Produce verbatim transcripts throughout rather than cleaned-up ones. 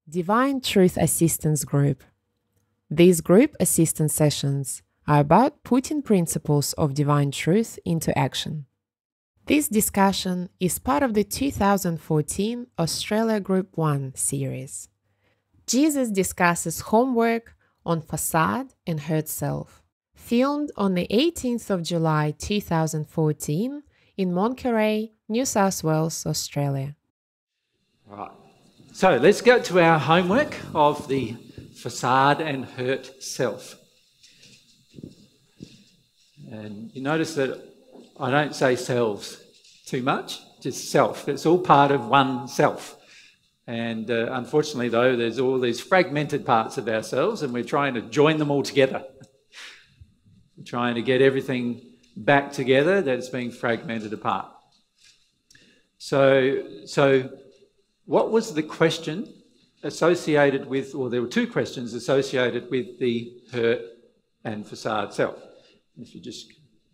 Divine Truth Assistance Group. These group assistance sessions are about putting principles of divine truth into action. This discussion is part of the two thousand fourteen Australia Group one series. Jesus discusses homework on facade and hurt self, filmed on the eighteenth of July two thousand fourteen in Monkerai, New South Wales, Australia. Right. So let's go to our homework of the facade and hurt self. And you notice that I don't say selves too much, just self. It's all part of one self. And uh, unfortunately, though, there's all these fragmented parts of ourselves, and we're trying to join them all together. We're trying to get everything back together that's being fragmented apart. So, so what was the question associated with, or there were two questions associated with the hurt and facade self. If you just...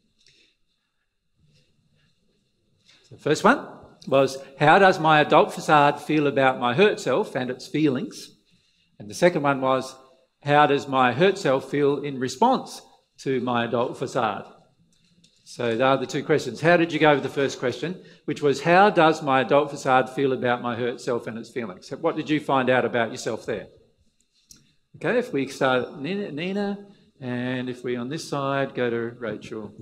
The first one was, how does my adult facade feel about my hurt self and its feelings? And the second one was, how does my hurt self feel in response to my adult facade? So they are the two questions. How did you go with the first question, which was, how does my adult facade feel about my hurt self and its feelings? So what did you find out about yourself there? Okay, if we start Nina, Nina and if we on this side go to Rachel.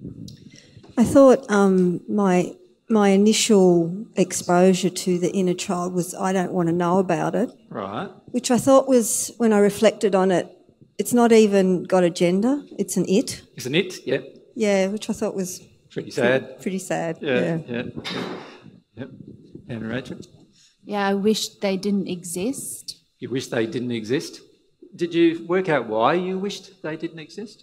I thought um, my my initial exposure to the inner child was, I don't want to know about it. Right. Which I thought was, when I reflected on it, it's not even got a gender, it's an it. It's an it, yeah. Yeah, which I thought was pretty sad. Pretty, pretty sad, yeah. Yeah, yeah. yeah. And Rachel? Yeah, I wish they didn't exist. You wish they didn't exist? Did you work out why you wished they didn't exist?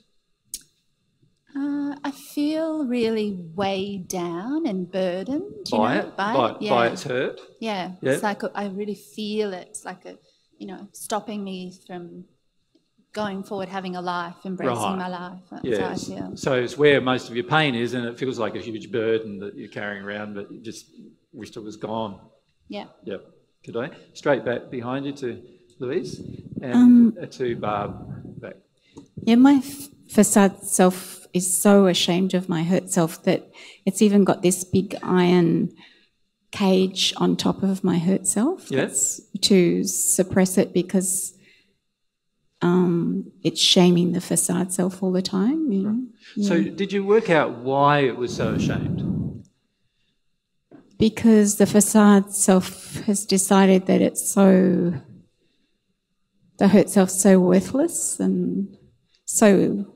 Uh, I feel really weighed down and burdened. You by know, it? By, By, it? Yeah. by its hurt? Yeah. yeah. It's like a, I really feel it. It's like a, you know, stopping me from going forward, having a life, embracing right. my life. That's yes. how I feel. So it's where most of your pain is, and it feels like a huge burden that you're carrying around, but you just wished it was gone. Yeah. Yep. Good day. Straight back behind you to Louise and Um, to Barb back. Yeah, my f- facade self is so ashamed of my hurt self that it's even got this big iron cage on top of my hurt self. Yes. To suppress it because um, it's shaming the facade self all the time. You know? Right. Yeah. So did you work out why it was so ashamed? Because the facade self has decided that it's so, the hurt self's so worthless and so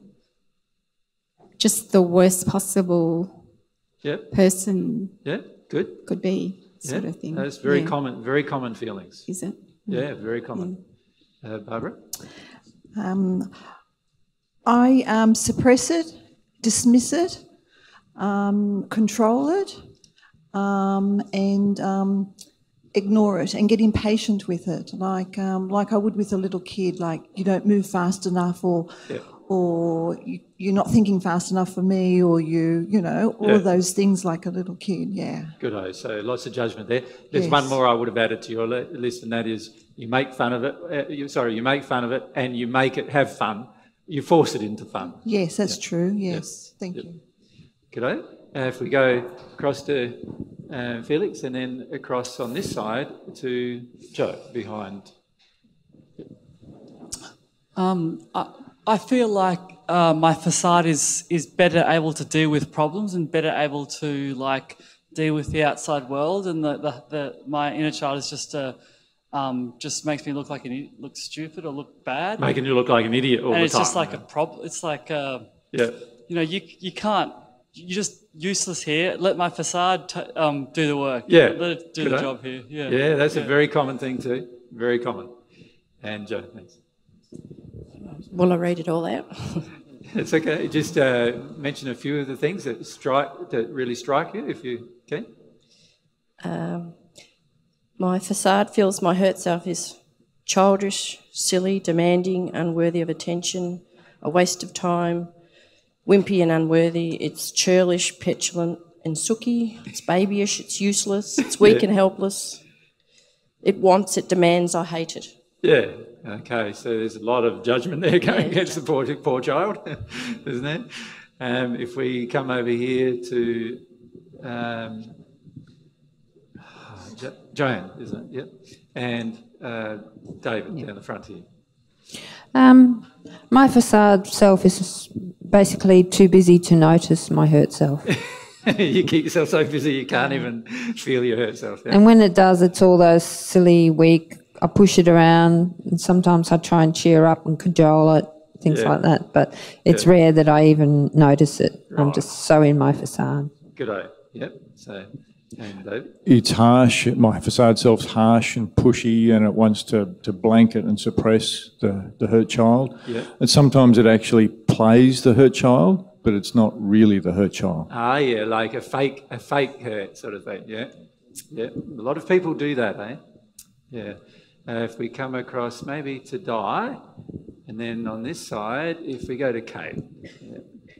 just the worst possible Yep. person Yeah, good. could be, sort yeah. of thing. That's very Yeah. common, very common feelings. Is it? Yeah, very common. Uh, Barbara? Um, I um, suppress it, dismiss it, um, control it, um, and um, ignore it and get impatient with it, like um, like I would with a little kid. Like, you don't move fast enough, or Yeah. or you, you're not thinking fast enough for me, or you you know all Yeah. of those things, like a little kid. Yeah. Good. So lots of judgment there. There's Yes. one more I would have added to your li- list, and that is you make fun of it. Uh, you, sorry, you make fun of it, and you make it have fun. You force it into fun. Yes, that's Yeah. true. Yes. Thank Yep. you. Good. Uh, if we go across to uh, Felix, and then across on this side to Joe behind. Um, I, I feel like uh, my facade is is better able to deal with problems and better able to like deal with the outside world, and the, the, the my inner child is just a um, just makes me look like an i- look stupid or look bad. Making you look like an idiot all and the it's time. just like a problem. It's like uh, Yeah. you know you you can't you're just useless here. Let my facade t- um, do the work. Yeah. Let it do Good the on. job here. Yeah. Yeah, that's yeah. a very common thing too. Very common. And Joe, thanks. Will I read it all out? It's okay. Just uh, mention a few of the things that strike that really strike you, if you can. Um, my facade feels my hurt self is childish, silly, demanding, unworthy of attention, a waste of time, wimpy and unworthy. It's churlish, petulant and sooky. It's babyish, it's useless, it's weak Yeah. and helpless. It wants, it demands, I hate it. Yeah. Okay. So there's a lot of judgment there going Yeah. against the poor, poor child, isn't there? Um, if we come over here to um, jo- Joanne, isn't it? Yep. And uh, David down the front here. Um, my facade self is basically too busy to notice my hurt self. You keep yourself so busy you can't even feel your hurt self. Yeah? And when it does, it's all those silly, weak, I push it around, and sometimes I try and cheer up and cajole it, things Yeah. like that. But it's Yeah. rare that I even notice it. I'm Right. just so in my facade. Good day. Yep. So, and David. It's harsh. My facade self's harsh and pushy, and it wants to, to blanket and suppress the, the hurt child. Yeah. And sometimes it actually plays the hurt child, but it's not really the hurt child. Ah, yeah, like a fake, a fake hurt sort of thing. Yeah. Yeah. A lot of people do that, eh? Yeah. Uh, if we come across maybe to die, and then on this side, if we go to Kate. Yeah.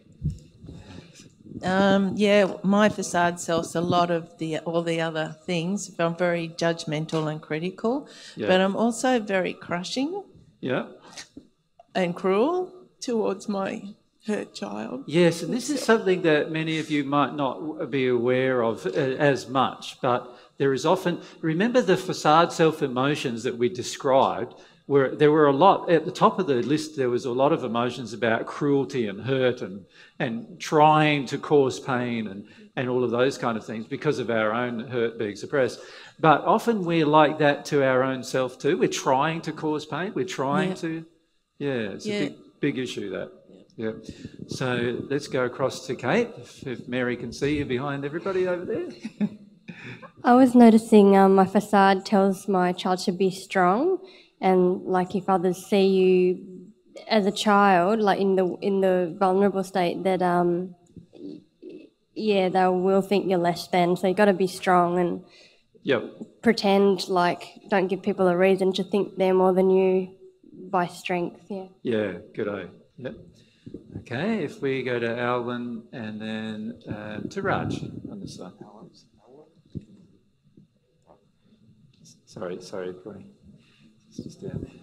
Um, yeah, my facade self's a lot of the all the other things. I'm very judgmental and critical, Yeah. but I'm also very crushing Yeah. and cruel towards my hurt child. Yes, and this is something that many of you might not be aware of uh, as much, but there is often, remember the facade self-emotions that we described, where there were a lot, at the top of the list there was a lot of emotions about cruelty and hurt and, and trying to cause pain and, and all of those kind of things because of our own hurt being suppressed. But often we're like that to our own self too. We're trying to cause pain, we're trying Yeah. to, yeah, it's Yeah. a big, big issue that. Yeah. So let's go across to Kate, if, if Mary can see you behind everybody over there. I was noticing um, my facade tells my child to be strong, and like if others see you as a child, like in the in the vulnerable state, that um, yeah, they will think you're less than. So you got to be strong and Yep. pretend like don't give people a reason to think they're more than you by strength. Yeah. Yeah, good eye. Yep. Okay, if we go to Alvin and then um, to Raj on this side. Sorry, sorry, Connie. It's just down there.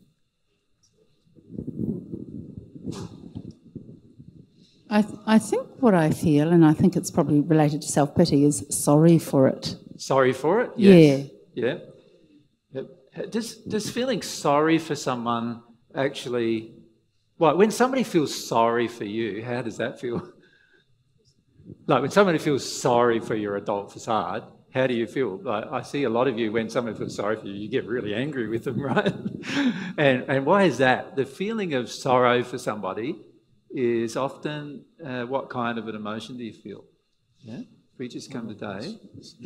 I, th- I think what I feel, and I think it's probably related to self-pity, is sorry for it. Sorry for it? Yeah. Yeah. Yep. Does, does feeling sorry for someone actually... Well, when somebody feels sorry for you, how does that feel? Like when somebody feels sorry for your adult facade, how do you feel? Like I see a lot of you, when someone feels sorry for you, you get really angry with them, right? and and why is that? The feeling of sorrow for somebody is often, uh, what kind of an emotion do you feel? Yeah? If we just come to Dave.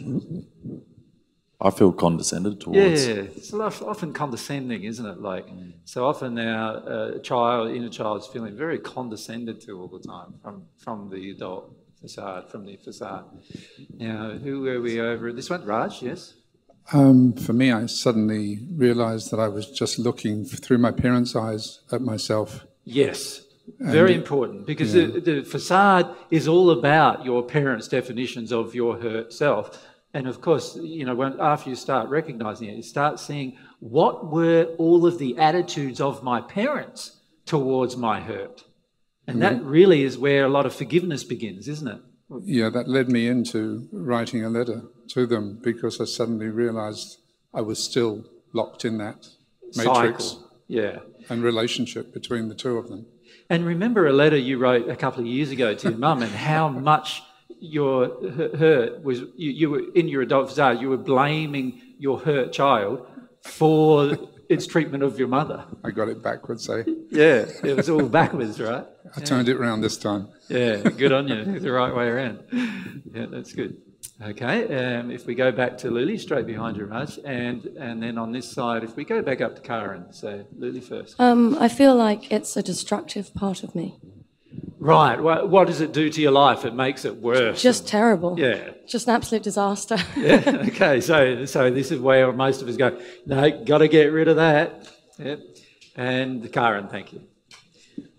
I feel condescended towards. Yeah, it's a lot, often condescending, isn't it? Like, mm. so often our uh, child, inner child's feeling very condescended to all the time from, from the adult facade, from the facade. Now, who were we over? This one, Raj, yes? Um, for me, I suddenly realised that I was just looking through my parents' eyes at myself. Yes, very and, important, because yeah. the, the facade is all about your parents' definitions of your hurt self. And of course, you know, when, after you start recognising it, you start seeing what were all of the attitudes of my parents towards my hurt. And that really is where a lot of forgiveness begins, isn't it? Yeah, that led me into writing a letter to them because I suddenly realised I was still locked in that matrix. Cycle. Yeah. And relationship between the two of them. And remember a letter you wrote a couple of years ago to your mum and how much your hurt was, you, you were in your adult facade, you were blaming your hurt child for its treatment of your mother. I got it backwards, eh? Yeah, it was all backwards, right? I turned it around this time. Yeah, good on you. The right way around. Yeah, that's good. Okay, um, if we go back to Lily, straight behind you, Raj, and and then on this side, if we go back up to Karen, so Lily first. Um, I feel like it's a destructive part of me. Right. What, what does it do to your life? It makes it worse. Just and, terrible. Yeah. Just an absolute disaster. Yeah. Okay. So so this is where most of us go, no, got to get rid of that. Yep. And Karen, thank you.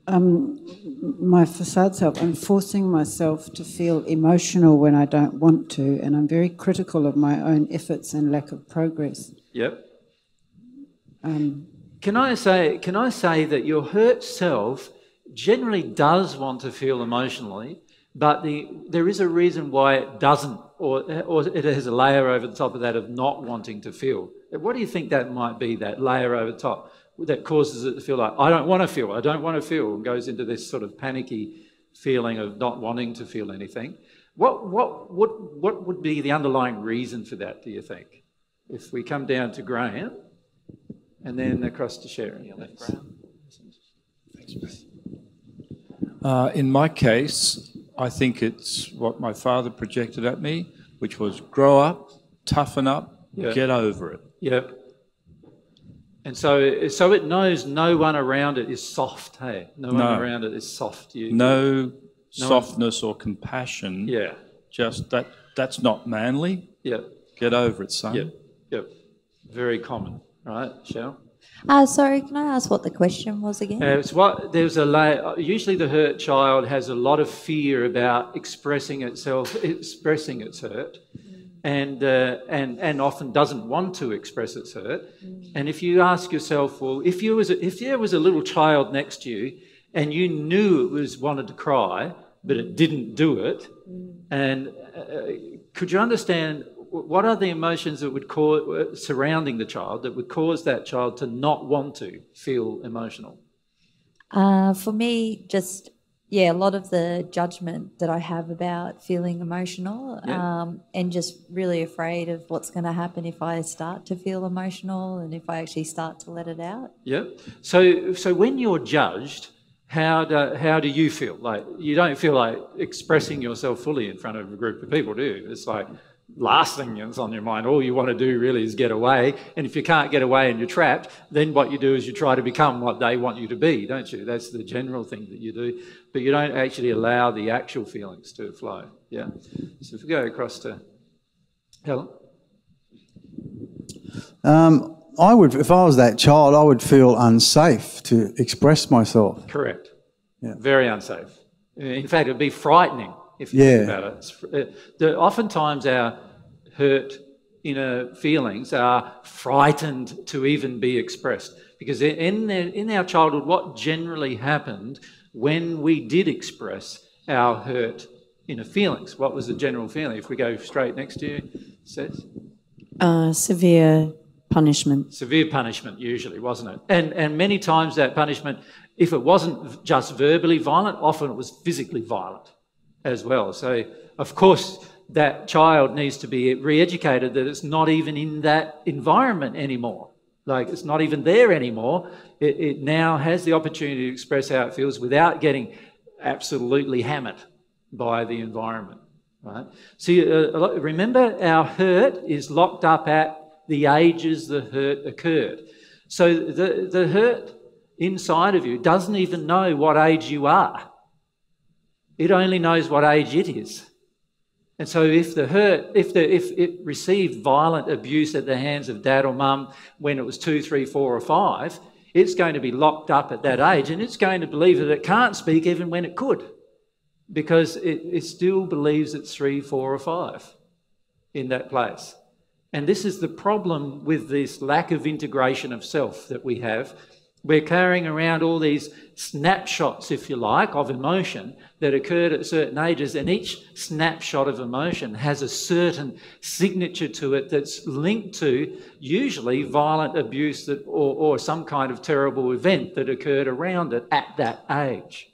Um, my facade self, I'm forcing myself to feel emotional when I don't want to, and I'm very critical of my own efforts and lack of progress. Yep. Um, Can I say, can I say that your hurt self generally does want to feel emotionally, but the, there is a reason why it doesn't, or, or it has a layer over the top of that of not wanting to feel. What do you think that might be, that layer over the top, that causes it to feel like, I don't want to feel, I don't want to feel, and goes into this sort of panicky feeling of not wanting to feel anything? What, what, what, what would be the underlying reason for that, do you think? If we come down to Graham, and then across to Sharon. Uh, in my case, I think it's what my father projected at me, which was grow up, toughen up, yeah. get over it. Yep. And so, so it knows no one around it is soft, hey? No, no. one around it is soft. You, no, no softness one. Or compassion. Yeah. Just that, that's not manly. Yep. Get over it, son. Yep. Yep. Very common. Right, Cheryl? Uh, sorry, can I ask what the question was again? Uh, it's what, there's a layer, usually the hurt child has a lot of fear about expressing itself, expressing its hurt, mm. and, uh, and, and often doesn't want to express its hurt. Mm. And if you ask yourself, well, if, you was a, if there was a little child next to you and you knew it was wanted to cry, but it didn't do it, mm. and uh, could you understand what are the emotions that would cause, surrounding the child that would cause that child to not want to feel emotional? Uh, for me, just, yeah, a lot of the judgment that I have about feeling emotional, yeah. um, and just really afraid of what's going to happen if I start to feel emotional and if I actually start to let it out. Yeah. So, so when you're judged, how do, how do you feel? Like, you don't feel like expressing yourself fully in front of a group of people, do you? It's like, last thing that's on your mind, all you want to do really is get away. And if you can't get away and you're trapped, then what you do is you try to become what they want you to be, don't you? That's the general thing that you do. But you don't actually allow the actual feelings to flow. Yeah. So if we go across to Helen. Um, I would, if I was that child, I would feel unsafe to express myself. Correct. Yeah. Very unsafe. In fact, it would be frightening. If you yeah. think about it, it the, oftentimes our hurt inner feelings are frightened to even be expressed, because in their, in our childhood, what generally happened when we did express our hurt inner feelings? What was the general feeling? If we go straight next to you, Seth? Uh, severe punishment. Severe punishment, usually, wasn't it? And and many times that punishment, if it wasn't just verbally violent, often it was physically violent as well. So, of course, that child needs to be re-educated that it's not even in that environment anymore. Like, it's not even there anymore. It, it now has the opportunity to express how it feels without getting absolutely hammered by the environment, right? See, uh, remember, our hurt is locked up at the ages the hurt occurred. So the, the hurt inside of you doesn't even know what age you are. It only knows what age it is. And so if the hurt, if the if it received violent abuse at the hands of dad or mum when it was two, three, four or five, it's going to be locked up at that age, and it's going to believe that it can't speak even when it could, because it, it still believes it's three, four or five in that place. And this is the problem with this lack of integration of self that we have. We're carrying around all these snapshots, if you like, of emotion that occurred at certain ages, and each snapshot of emotion has a certain signature to it that's linked to usually violent abuse that, or, or some kind of terrible event that occurred around it at that age.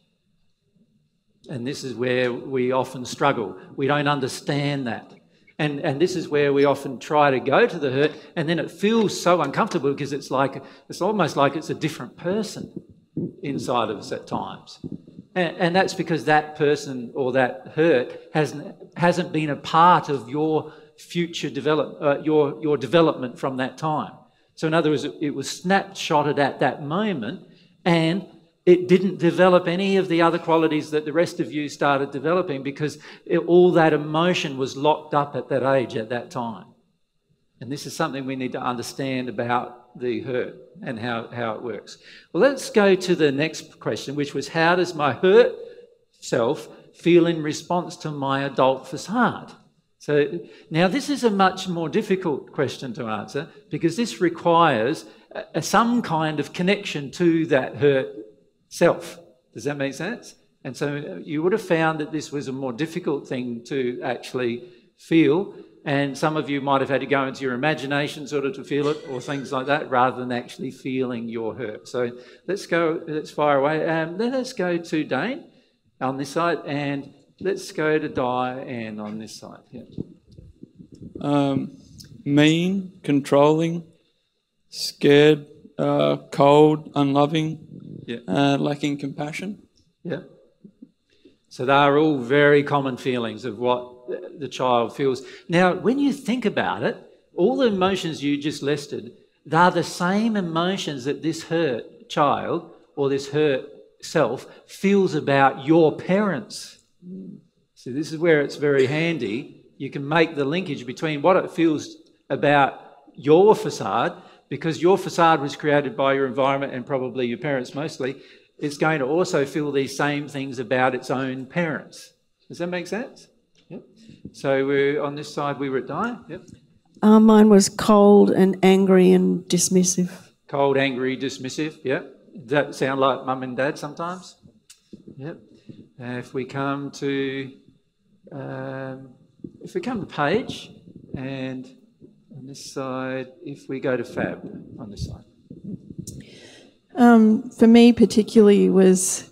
And this is where we often struggle. We don't understand that. And, and this is where we often try to go to the hurt, and then it feels so uncomfortable because it's like, it's almost like it's a different person inside of us at times. And, and that's because that person or that hurt hasn't, hasn't been a part of your future develop, uh, your, your development from that time. So in other words, it, it was snapshotted at that moment, and it didn't develop any of the other qualities that the rest of you started developing because it, all that emotion was locked up at that age, at that time. And this is something we need to understand about the hurt and how, how it works. Well, let's go to the next question, which was, how does my hurt self feel in response to my adult facade? So now this is a much more difficult question to answer, because this requires a, a, some kind of connection to that hurt self. Does that make sense? And so you would have found that this was a more difficult thing to actually feel, and some of you might have had to go into your imagination sort of to feel it, or things like that, rather than actually feeling your hurt. So let's go, let's fire away. Um, then let's go to Dane on this side, and let's go to Diane on this side. Yeah. Um, mean, controlling, scared, uh, cold, unloving, yeah. uh, lacking compassion. Yeah. So they are all very common feelings of what the child feels. Now, when you think about it, all the emotions you just listed, they're the same emotions that this hurt child or this hurt self feels about your parents. So this is where it's very handy. You can make the linkage between what it feels about your facade, because your facade was created by your environment and probably your parents mostly. It's going to also feel these same things about its own parents. Does that make sense? Yep. So we're on this side, we were at Di. Yep. Uh, mine was cold and angry and dismissive. Cold, angry, dismissive. Yep. Does that sound like mum and dad sometimes? Yep. Uh, if we come to, um, if we come to Paige, and on this side, if we go to Fab on this side. Um, for me particularly was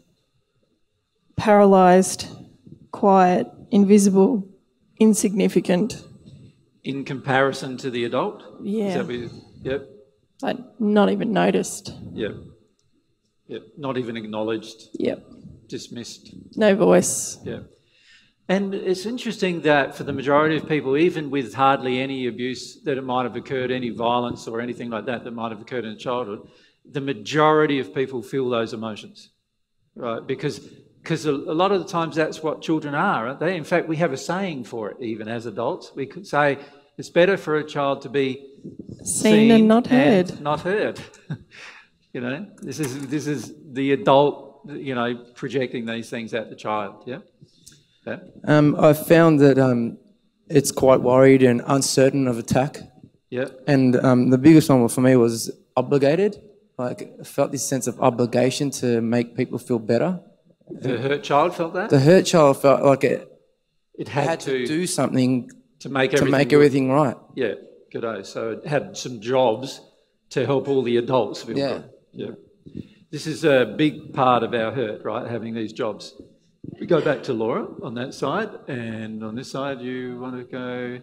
paralysed, quiet, invisible, insignificant. In comparison to the adult? Yeah. Is that what you, yep. Like not even noticed. Yep. Yep. Not even acknowledged. Yep. Dismissed. No voice. Yep. And it's interesting that for the majority of people, even with hardly any abuse that it might have occurred, any violence or anything like that that might have occurred in childhood, the majority of people feel those emotions, right? Because because a, a lot of the times that's what children are, aren't they? In fact, we have a saying for it, even as adults. We could say it's better for a child to be seen, seen and not heard. And not heard. You know, this is this is the adult, you know, projecting these things at the child. Yeah. Yeah. Um, I found that um, it's quite worried and uncertain of attack. Yeah. And um, the biggest one for me was obligated. Like, I felt this sense of obligation to make people feel better. The hurt child felt that? The hurt child felt like it, it had, had to, to do something to make to everything, make everything right. Yeah, good. So it had some jobs to help all the adults feel yeah. good. Yeah. This is a big part of our hurt, right, having these jobs. We go back to Laura on that side, and on this side you want to go...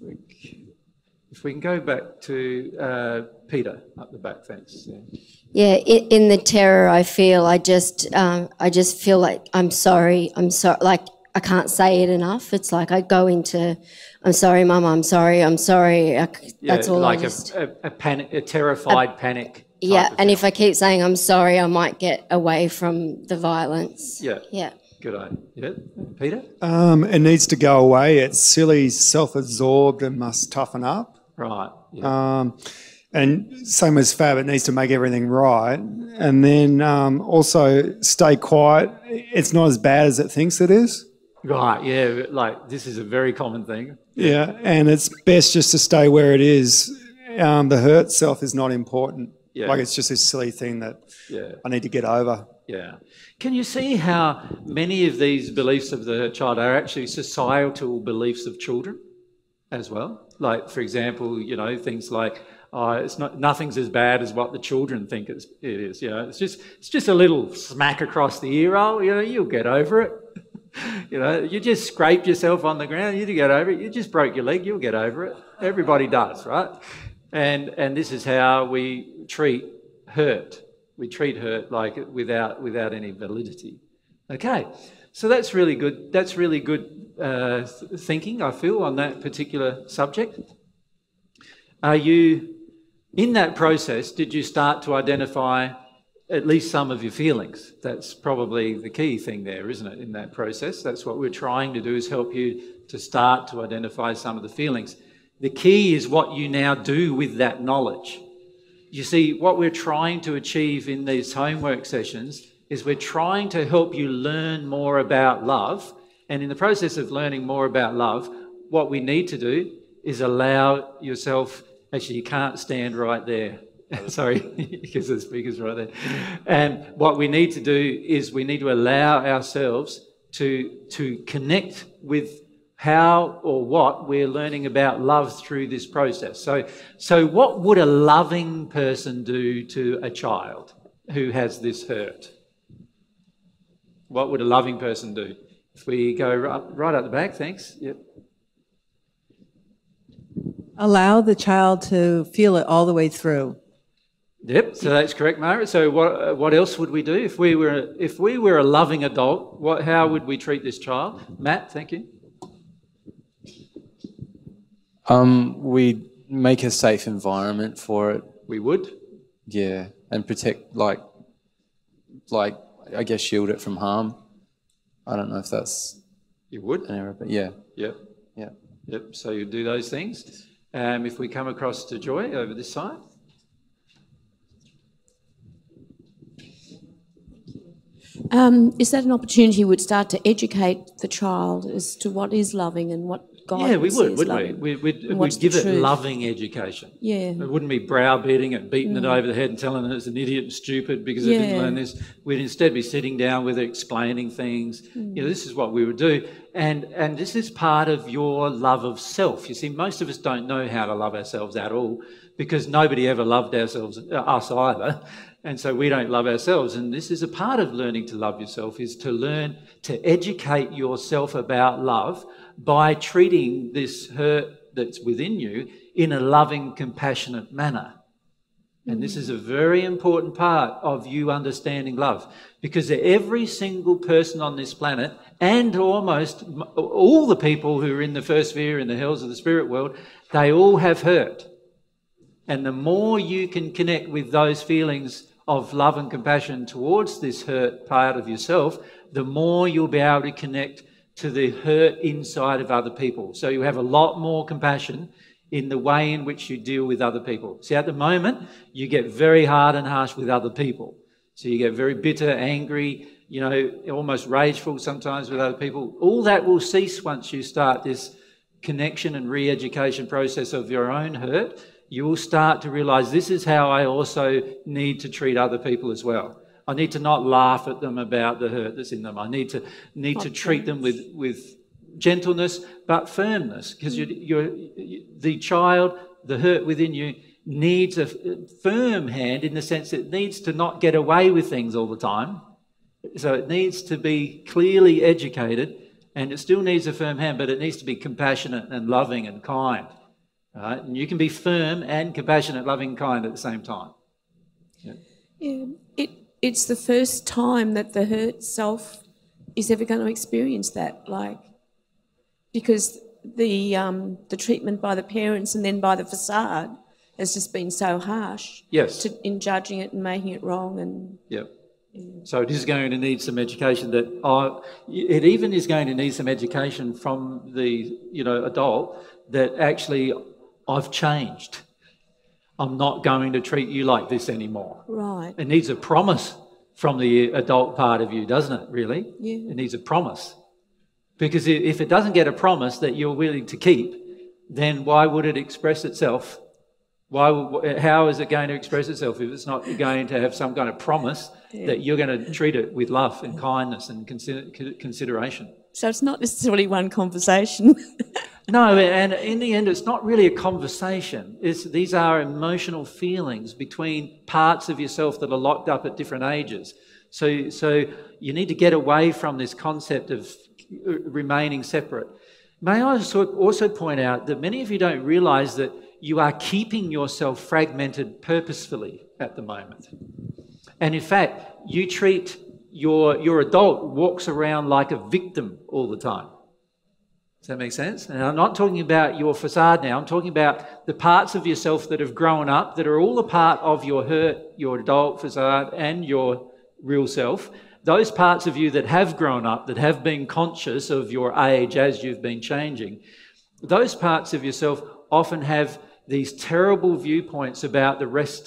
If we can go back to uh, Peter up the back, thanks. Yeah, yeah in, in the terror I feel, I just, um, I just feel like I'm sorry. I'm sorry. Like I can't say it enough. It's like I go into, I'm sorry, Mum. I'm sorry. I'm sorry. I, yeah, that's all. Like I just, a, a, a panic, a terrified a, panic. Yeah, and if I keep saying I'm sorry, I might get away from the violence. Yeah. Yeah. Good idea. Yeah, Peter. Um, it needs to go away. It's silly, self-absorbed, and must toughen up. Right. Yeah. Um, and same as Fab, it needs to make everything right. And then um, also stay quiet. It's not as bad as it thinks it is. Right, yeah, like this is a very common thing. Yeah, yeah, and it's best just to stay where it is. Um, the hurt self is not important. Yeah. Like it's just this silly thing that yeah. I need to get over. Yeah. Can you see how many of these beliefs of the child are actually societal beliefs of children as well? Like, for example, you know, things like, oh, it's not, nothing's as bad as what the children think it's, it is. You know, it's just, it's just a little smack across the ear roll. You know, you'll get over it. You know, you just scraped yourself on the ground. You get over it. You just broke your leg. You'll get over it. Everybody does, right? And and this is how we treat hurt. We treat hurt like without without any validity. Okay, so that's really good. That's really good. Uh, thinking, I feel, on that particular subject. Are you, in that process, did you start to identify at least some of your feelings? That's probably the key thing there, isn't it, in that process? That's what we're trying to do, is help you to start to identify some of the feelings. The key is what you now do with that knowledge. you see, what we're trying to achieve in these homework sessions is we're trying to help you learn more about love. And in the process of learning more about love, what we need to do is allow yourself, actually you can't stand right there, sorry, because the speaker's right there. And what we need to do is we need to allow ourselves to, to connect with how or what we're learning about love through this process. So, so what would a loving person do to a child who has this hurt? What would a loving person do? If we go right, right at the back, thanks. Yep. Allow the child to feel it all the way through. Yep, so that's correct, Margaret. So what what else would we do if we were if we were a loving adult? What how would we treat this child? Matt, thank you. Um, we'd make a safe environment for it. We would? Yeah, and protect, like, like I guess shield it from harm. I don't know if that's... You would? An error, but yeah. Yep. Yeah. Yep, so you do those things. Um, if we come across to Joy over this side. Um, is that an opportunity you would start to educate the child as to what is loving and what guidance Yeah, we would, is wouldn't loving? we? We'd, we'd, What's we'd the give it truth? loving education. Yeah. It wouldn't be browbeating it, beating it Mm. over the head and telling it it's an idiot and stupid because it didn't Yeah. learn this. We'd instead be sitting down with it, explaining things. Mm. You know, this is what we would do. And, and this is part of your love of self. You see, most of us don't know how to love ourselves at all because nobody ever loved ourselves, uh, us either. And so we don't love ourselves. And this is a part of learning to love yourself, is to learn to educate yourself about love by treating this hurt that's within you in a loving, compassionate manner. And this is a very important part of you understanding love, because every single person on this planet, and almost all the people who are in the first sphere, in the hells of the spirit world, they all have hurt. And the more you can connect with those feelings of love and compassion towards this hurt part of yourself, the more you'll be able to connect to the hurt inside of other people. So you have a lot more compassion in the way in which you deal with other people. See, at the moment, you get very hard and harsh with other people. So you get very bitter, angry, you know, almost rageful sometimes with other people. All that will cease once you start this connection and re-education process of your own hurt. You will start to realise this is how I also need to treat other people as well. I need to not laugh at them about the hurt that's in them. I need to need to treat them with, with gentleness but firmness, because you're, you're, you, the child, the hurt within you, needs a firm hand in the sense that it needs to not get away with things all the time. So it needs to be clearly educated, and it still needs a firm hand, but it needs to be compassionate and loving and kind. Right? And you can be firm and compassionate, loving, kind at the same time. Yeah. Yeah, it, it's the first time that the hurt self is ever going to experience that, like, because the um, the treatment by the parents and then by the facade has just been so harsh. Yes. To, in judging it and making it wrong, and Yep. So it is going to need some education. That I, it even is going to need some education from the you know adult that actually I've changed. I'm not going to treat you like this anymore. right. It needs a promise from the adult part of you, doesn't it, really? Yeah. It needs a promise. Because if it doesn't get a promise that you're willing to keep, then why would it express itself? Why? Would, how is it going to express itself if it's not going to have some kind of promise Yeah. that you're going to treat it with love and kindness and consider, consideration? So it's not necessarily one conversation. No, and in the end, it's not really a conversation. It's, these are emotional feelings between parts of yourself that are locked up at different ages. So, so you need to get away from this concept of remaining separate. May I also, also point out that many of you don't realise that you are keeping yourself fragmented purposefully at the moment. And in fact, you treat your, your adult walks around like a victim all the time. Does that make sense? And I'm not talking about your facade now. I'm talking about the parts of yourself that have grown up, that are all a part of your hurt, your adult facade, and your real self. Those parts of you that have grown up, that have been conscious of your age as you've been changing, those parts of yourself often have these terrible viewpoints about the rest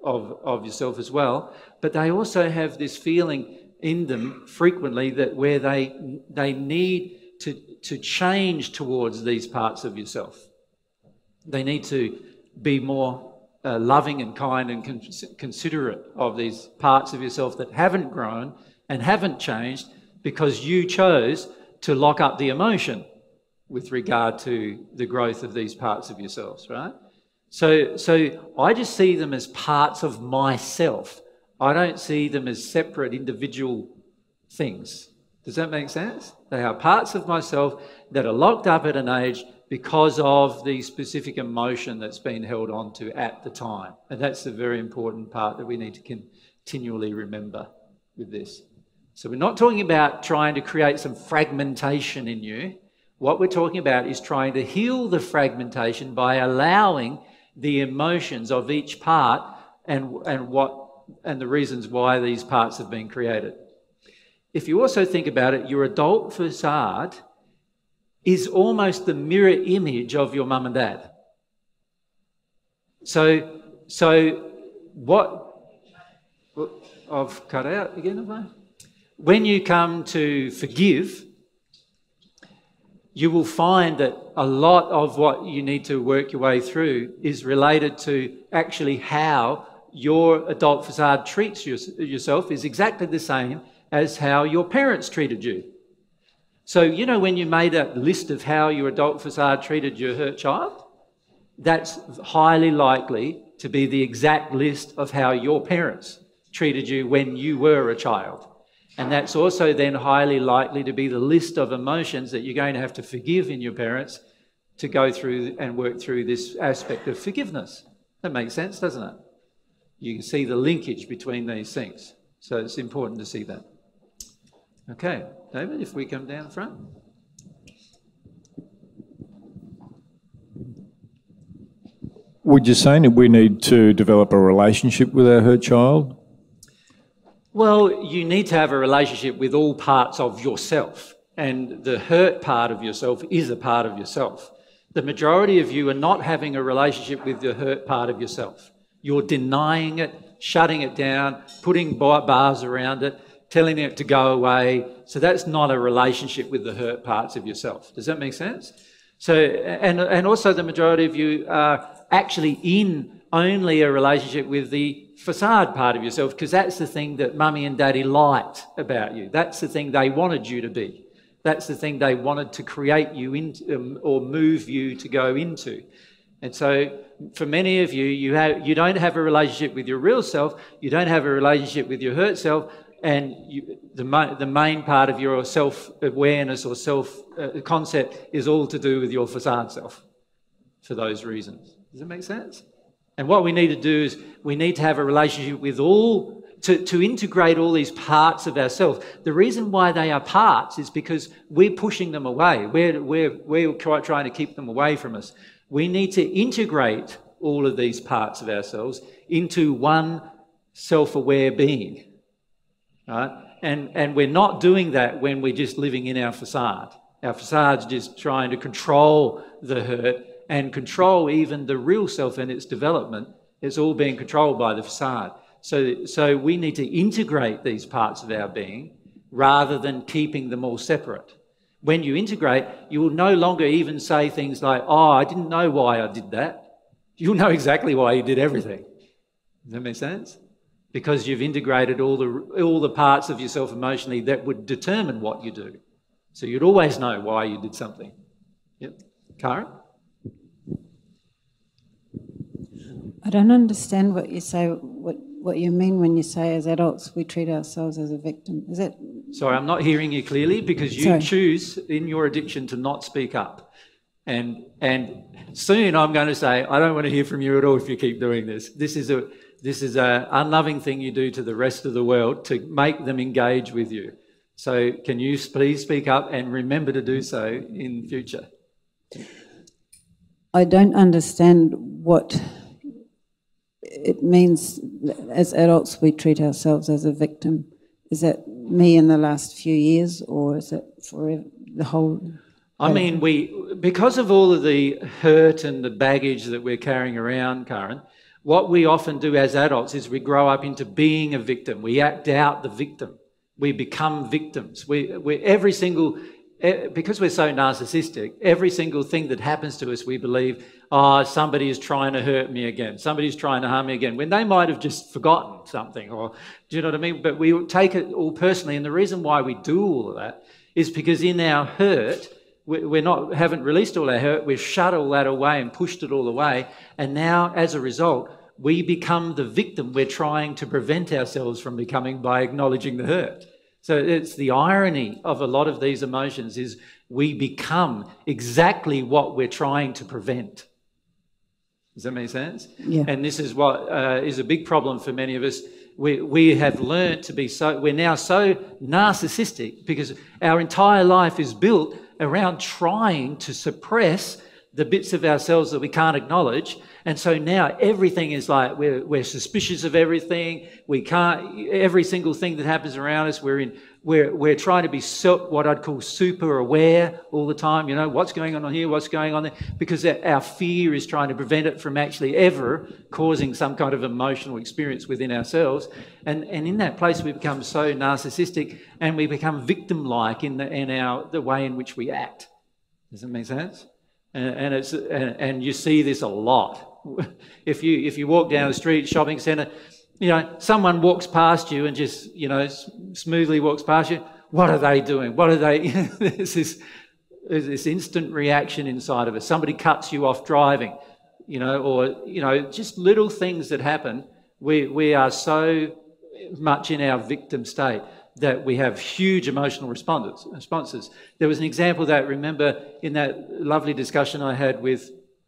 of, of yourself as well, but they also have this feeling in them frequently that where they they need to, to change towards these parts of yourself. They need to be more uh, loving and kind and con considerate of these parts of yourself that haven't grown and haven't changed because you chose to lock up the emotion with regard to the growth of these parts of yourselves, right? So, so I just see them as parts of myself. I don't see them as separate individual things. Does that make sense? They are parts of myself that are locked up at an age because of the specific emotion that's been held on to at the time. And that's the very important part that we need to continually remember with this. So we're not talking about trying to create some fragmentation in you. What we're talking about is trying to heal the fragmentation by allowing the emotions of each part and, and, what, and the reasons why these parts have been created. If you also think about it, your adult facade is almost the mirror image of your mum and dad. So, so what... Well, I've cut out again, have I? When you come to forgive, you will find that a lot of what you need to work your way through is related to actually how your adult facade treats your, yourself is exactly the same as how your parents treated you. So, you know, when you made a list of how your adult facade treated your hurt child, that's highly likely to be the exact list of how your parents treated you when you were a child. And that's also then highly likely to be the list of emotions that you're going to have to forgive in your parents to go through and work through this aspect of forgiveness. That makes sense, doesn't it? You can see the linkage between these things. So it's important to see that. Okay, David, if we come down front. Would you say that we need to develop a relationship with our hurt child? Well, you need to have a relationship with all parts of yourself, and the hurt part of yourself is a part of yourself. The majority of you are not having a relationship with the hurt part of yourself. You're denying it, shutting it down, putting bars around it, telling it to go away. So that's not a relationship with the hurt parts of yourself. Does that make sense? So, and, and also the majority of you are actually in only a relationship with the facade part of yourself, because that's the thing that mummy and daddy liked about you. That's the thing they wanted you to be. That's the thing they wanted to create you into, um, or move you to go into. And so for many of you, you, have, you don't have a relationship with your real self, you don't have a relationship with your hurt self, and you, the, ma the main part of your self-awareness or self-concept uh, is all to do with your facade self for those reasons. Does that make sense? And what we need to do is we need to have a relationship with all, to, to integrate all these parts of ourselves. The reason why they are parts is because we're pushing them away. We're, we're, we're trying to keep them away from us. We need to integrate all of these parts of ourselves into one self-aware being. Right? And, and we're not doing that when we're just living in our facade. Our facade's just trying to control the hurt and control even the real self and its development. It's all being controlled by the facade. So, so we need to integrate these parts of our being rather than keeping them all separate. When you integrate, you will no longer even say things like, oh, I didn't know why I did that. You'll know exactly why you did everything. Does that make sense? Because you've integrated all the, all the parts of yourself emotionally that would determine what you do. So you'd always know why you did something. Yep. Karen? I don't understand what you say, what, what you mean when you say as adults we treat ourselves as a victim. Is that... Sorry, I'm not hearing you clearly because you Sorry. choose in your addiction to not speak up. And, and soon I'm going to say, I don't want to hear from you at all if you keep doing this. This is a, this is an unloving thing you do to the rest of the world to make them engage with you. So can you please speak up and remember to do so in future? I don't understand what it means as adults we treat ourselves as a victim. Is that me in the last few years, or is it for the whole... I mean, we, because of all of the hurt and the baggage that we're carrying around, Karen, What we often do as adults is we grow up into being a victim. We act out the victim. We become victims. We, we every single, because we're so narcissistic, every single thing that happens to us, we believe, oh, somebody is trying to hurt me again. Somebody's trying to harm me again, when they might have just forgotten something, or do you know what I mean? But we take it all personally. And the reason why we do all of that is because in our hurt, we're not, haven't released all our hurt, we've shut all that away and pushed it all away. And now, as a result, we become the victim we're trying to prevent ourselves from becoming by acknowledging the hurt. So it's the irony of a lot of these emotions is we become exactly what we're trying to prevent. Does that make sense? Yeah. And this is what uh, is a big problem for many of us. We, we have learned to be so, we're now so narcissistic because our entire life is built around trying to suppress the bits of ourselves that we can't acknowledge. And so now everything is like, we're, we're suspicious of everything. We can't, every single thing that happens around us, we're in, we're, we're trying to be so, what I'd call super aware all the time. You know, what's going on here, what's going on there, because our fear is trying to prevent it from actually ever causing some kind of emotional experience within ourselves. And, and in that place, we become so narcissistic and we become victim-like in, the, in our, the way in which we act. Does that make sense? And, and, it's, and, and you see this a lot. If you, if you walk down the street, shopping centre, you know, someone walks past you and just, you know, smoothly walks past you. What are they doing? What are they? There's this, there's this instant reaction inside of us. Somebody cuts you off driving, you know, or, you know, just little things that happen. We, we are so much in our victim state that we have huge emotional responses. responses. There was an example that, remember, in that lovely discussion I had with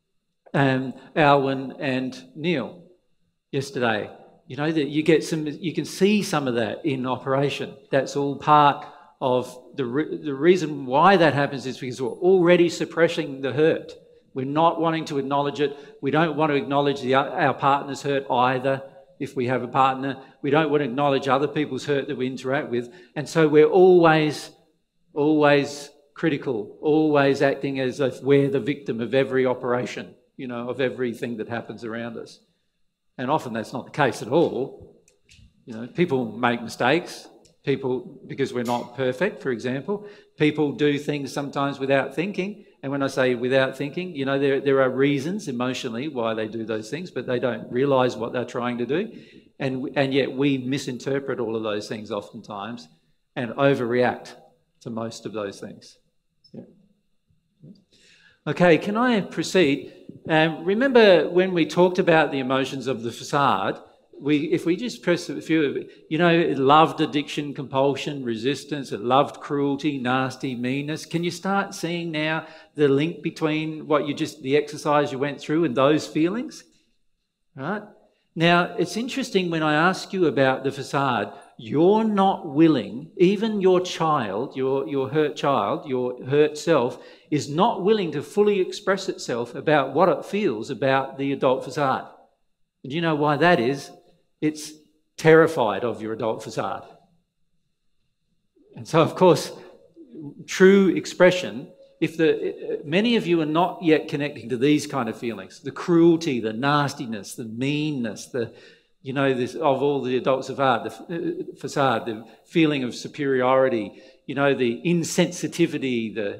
um, Alwyn and Neil yesterday. You know, that you get some, you can see some of that in operation. That's all part of the, re the reason why that happens is because we're already suppressing the hurt. We're not wanting to acknowledge it. We don't want to acknowledge the, our partner's hurt either. If we have a partner, we don't want to acknowledge other people's hurt that we interact with. And so we're always, always critical, always acting as if we're the victim of every operation, you know, of everything that happens around us. And often that's not the case at all. You know, people make mistakes. People, because we're not perfect, for example, people do things sometimes without thinking. And when I say without thinking, you know, there, there are reasons emotionally why they do those things, but they don't realise what they're trying to do. And, and yet we misinterpret all of those things oftentimes and overreact to most of those things. Yeah. Okay, can I proceed? Um, remember when we talked about the emotions of the facade, we, if we just press a few of it, you know, it loved addiction, compulsion, resistance, it loved cruelty, nasty, meanness. Can you start seeing now the link between what you just, the exercise you went through and those feelings? Right? Now, it's interesting when I ask you about the facade, you're not willing, even your child, your, your hurt child, your hurt self, is not willing to fully express itself about what it feels about the adult facade. And do you know why that is? It's terrified of your adult facade. And so, of course, true expression, if the, many of you are not yet connecting to these kind of feelings, the cruelty, the nastiness, the meanness, the, you know, this, of all the adult facade, the facade, the feeling of superiority, you know, the insensitivity, the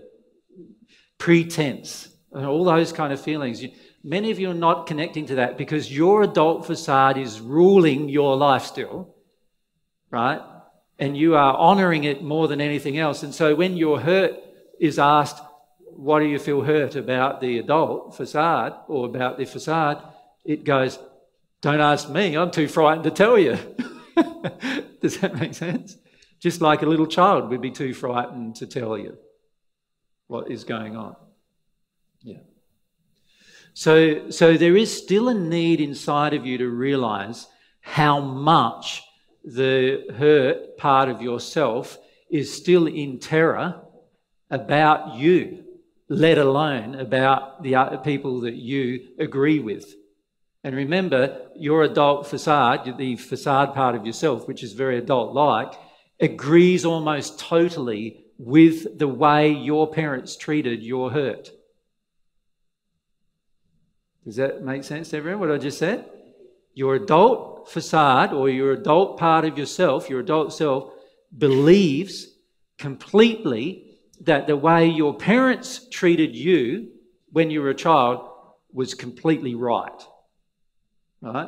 pretense, and all those kind of feelings. Many of you are not connecting to that because your adult facade is ruling your life still, right? And you are honouring it more than anything else. And so when your hurt is asked, what do you feel hurt about the adult facade or about the facade? It goes, don't ask me, I'm too frightened to tell you. Does that make sense? Just like a little child would be too frightened to tell you what is going on. Yeah. So, so there is still a need inside of you to realise how much the hurt part of yourself is still in terror about you, let alone about the other people that you agree with. And remember, your adult facade, the facade part of yourself, which is very adult-like, agrees almost totally with the way your parents treated your hurt. Does that make sense to everyone, what I just said? Your adult facade, or your adult part of yourself, your adult self, believes completely that the way your parents treated you when you were a child was completely right. Right?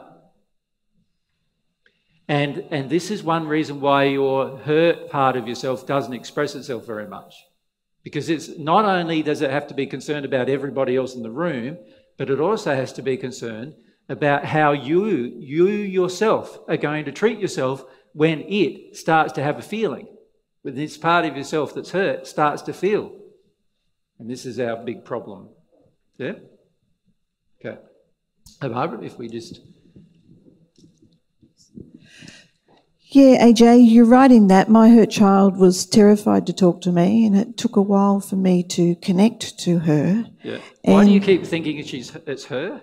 And, and this is one reason why your hurt part of yourself doesn't express itself very much. Because it's not only does it have to be concerned about everybody else in the room, but it also has to be concerned about how you, you yourself are going to treat yourself when it starts to have a feeling. When this part of yourself that's hurt starts to feel. And this is our big problem. Yeah? Okay. So Barbara, if we just... Yeah, A J, you're right in that. My hurt child was terrified to talk to me, and it took a while for me to connect to her. Yeah. Why do you And- keep thinking she's it's her?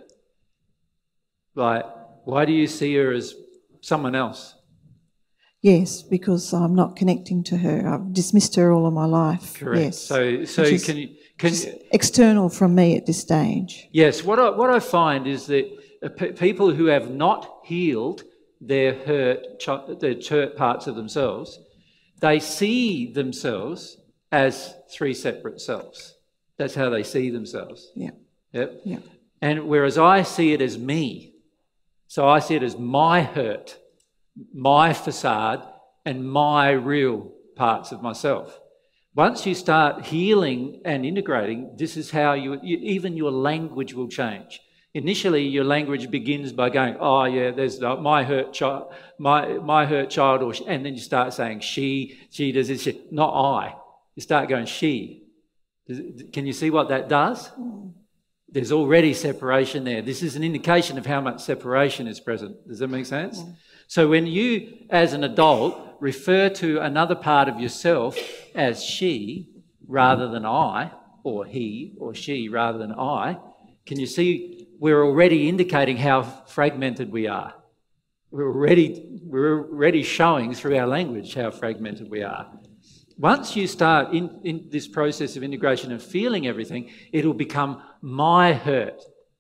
Like, why do you see her as someone else? Yes, because I'm not connecting to her. I've dismissed her all of my life. Correct. Yes. So, so Which is can you can just external from me at this stage. yes? What I what I find is that uh, pe- people who have not healed their hurt, ch- their hurt parts of themselves, they see themselves as three separate selves. That's how they see themselves. Yeah. Yep. Yeah. And whereas I see it as me, so I see it as my hurt, my facade, and my real parts of myself. Once you start healing and integrating, this is how you, you even your language will change. Initially, your language begins by going, "Oh yeah, there's the, my hurt child, my my hurt child," or and then you start saying, "She, she does this." She. Not I. You start going, "She." Does, can you see what that does? There's already separation there. This is an indication of how much separation is present. Does that make sense? Yeah. So when you, as an adult, refer to another part of yourself as she rather than I, or he or she rather than I, can you see we're already indicating how fragmented we are? We're already, we're already showing through our language how fragmented we are. Once you start in, in this process of integration and feeling everything, it'll become my hurt,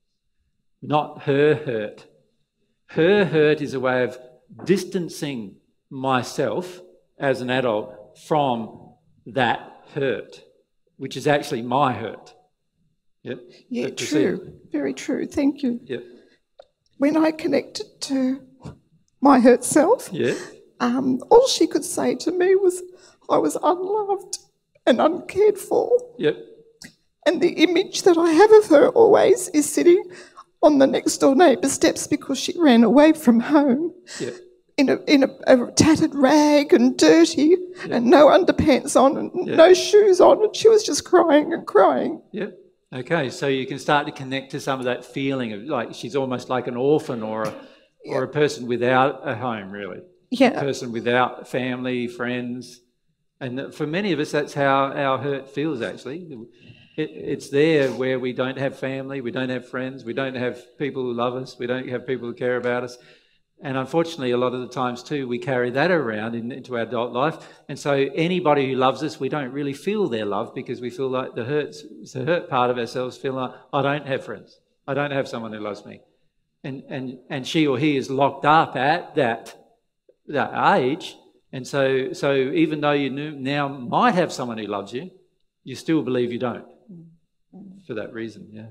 not her hurt. Her hurt is a way of distancing myself as an adult from that hurt, which is actually my hurt. Yep. Yeah, But true. Very true. Thank you. Yep. When I connected to my hurt self, Yeah. um, all she could say to me was I was unloved and uncared for. Yep. And the image that I have of her always is sitting on the next door neighbour's steps because she ran away from home Yep. in a in a, a tattered rag and dirty and no underpants on and Yeah. no shoes on, and she was just crying and crying. Yep. Okay, so you can start to connect to some of that feeling of like she's almost like an orphan or a, or a person without a home, really. Yeah. A person without family, friends. And for many of us, that's how our hurt feels, actually. It, it's there where we don't have family, we don't have friends, we don't have people who love us, we don't have people who care about us. And unfortunately, a lot of the times too, we carry that around in, into our adult life. And so anybody who loves us, we don't really feel their love because we feel like the hurt, the hurt part of ourselves feel like, I don't have friends. I don't have someone who loves me. And, and, and she or he is locked up at that, that age. And so, so even though you now might have someone who loves you, you still believe you don't for that reason, yeah.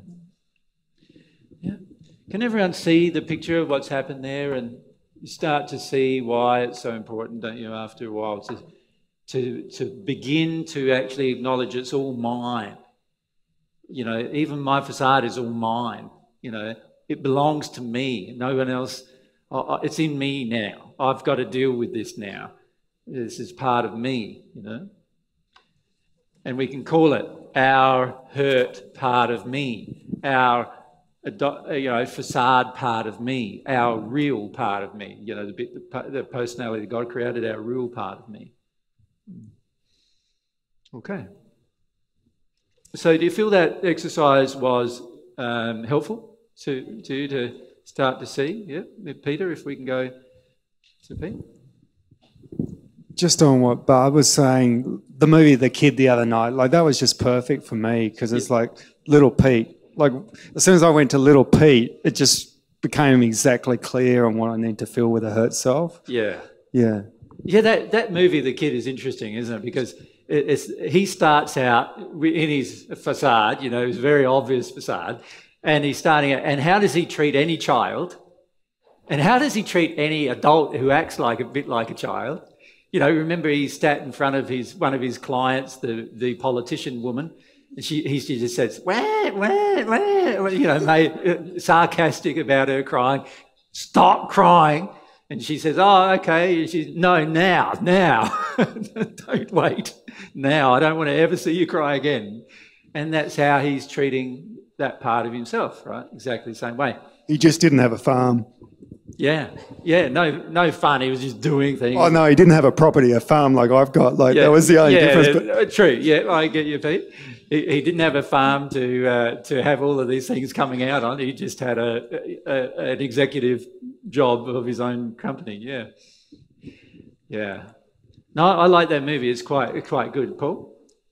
Yeah. Can everyone see the picture of what's happened there? And you start to see why it's so important, don't you, after a while, to, to, to begin to actually acknowledge it's all mine. You know, even my facade is all mine. You know, it belongs to me. No one else, it's in me now. I've got to deal with this now. This is part of me, you know. And we can call it our hurt part of me, our you know facade part of me, our real part of me. You know, the bit, the, the personality that God created, our real part of me. Okay. So, do you feel that exercise was um, helpful to to you to start to see? Yeah, Peter, if we can go to Pete. Just on what Barb was saying, the movie The Kid the other night, like that was just perfect for me because it's like Little Pete. Like as soon as I went to Little Pete, it just became exactly clear on what I need to feel with a hurt self. Yeah. Yeah. Yeah, that, that movie, The Kid, is interesting, isn't it? Because it, it's, he starts out in his facade, you know, his very obvious facade, and he's starting out, and how does he treat any child? And how does he treat any adult who acts like a bit like a child? You know, remember he sat in front of his one of his clients, the, the politician woman, and she, he, she just says, wah, wah, wah, you know, made, sarcastic about her crying. Stop crying. And she says, oh, okay. And she's, no, now, now. Don't wait. Now, I don't want to ever see you cry again. And that's how he's treating that part of himself, right? Exactly the same way. He just didn't have a farm. Yeah, yeah, no no fun. He was just doing things. Oh, no, he didn't have a property, a farm like I've got. Like, yeah, that was the only yeah, difference. But True, yeah, I get you, Pete. He, he didn't have a farm to uh, to have all of these things coming out on. He just had a, a an executive job of his own company, yeah. Yeah. No, I like that movie. It's quite quite good. Paul?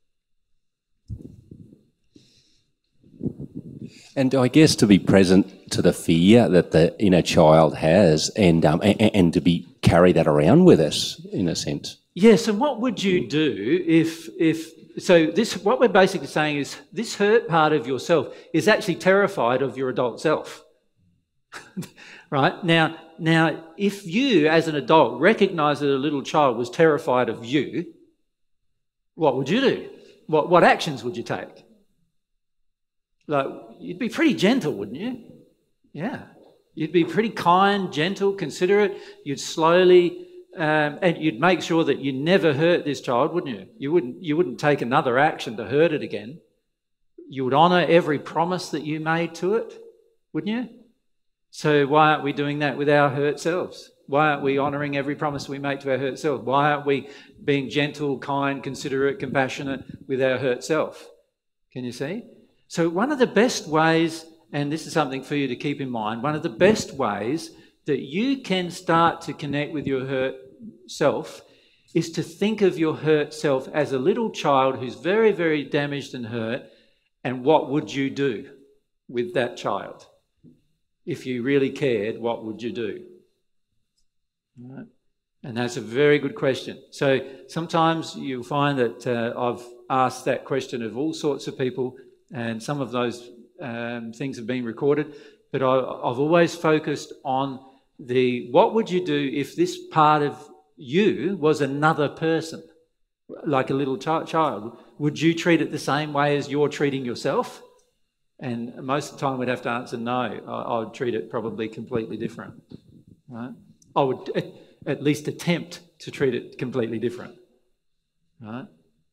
And I guess to be present to the fear that the inner child has, and um, and, and to be carry that around with us, in a sense. Yes, and what would you do if if so? This what we're basically saying is this hurt part of yourself is actually terrified of your adult self, right? Now, now, if you as an adult recognise that a little child was terrified of you, what would you do? What what actions would you take? Like, you'd be pretty gentle, wouldn't you? Yeah. You'd be pretty kind, gentle, considerate. You'd slowly, um, and you'd make sure that you never hurt this child, wouldn't you? You wouldn't, you wouldn't take another action to hurt it again. You would honour every promise that you made to it, wouldn't you? So why aren't we doing that with our hurt selves? Why aren't we honouring every promise we make to our hurt self? Why aren't we being gentle, kind, considerate, compassionate with our hurt self? Can you see? So one of the best ways, and this is something for you to keep in mind, one of the best ways that you can start to connect with your hurt self is to think of your hurt self as a little child who's very, very damaged and hurt, and what would you do with that child? If you really cared, what would you do? All right. And that's a very good question. So sometimes you'll find that uh, I've asked that question of all sorts of people, and some of those um, things have been recorded, but I, I've always focused on the, what would you do if this part of you was another person, like a little ch- child? Would you treat it the same way as you're treating yourself? And most of the time we'd have to answer no. I, I would treat it probably completely different. Right? I would at, at least attempt to treat it completely different. Right?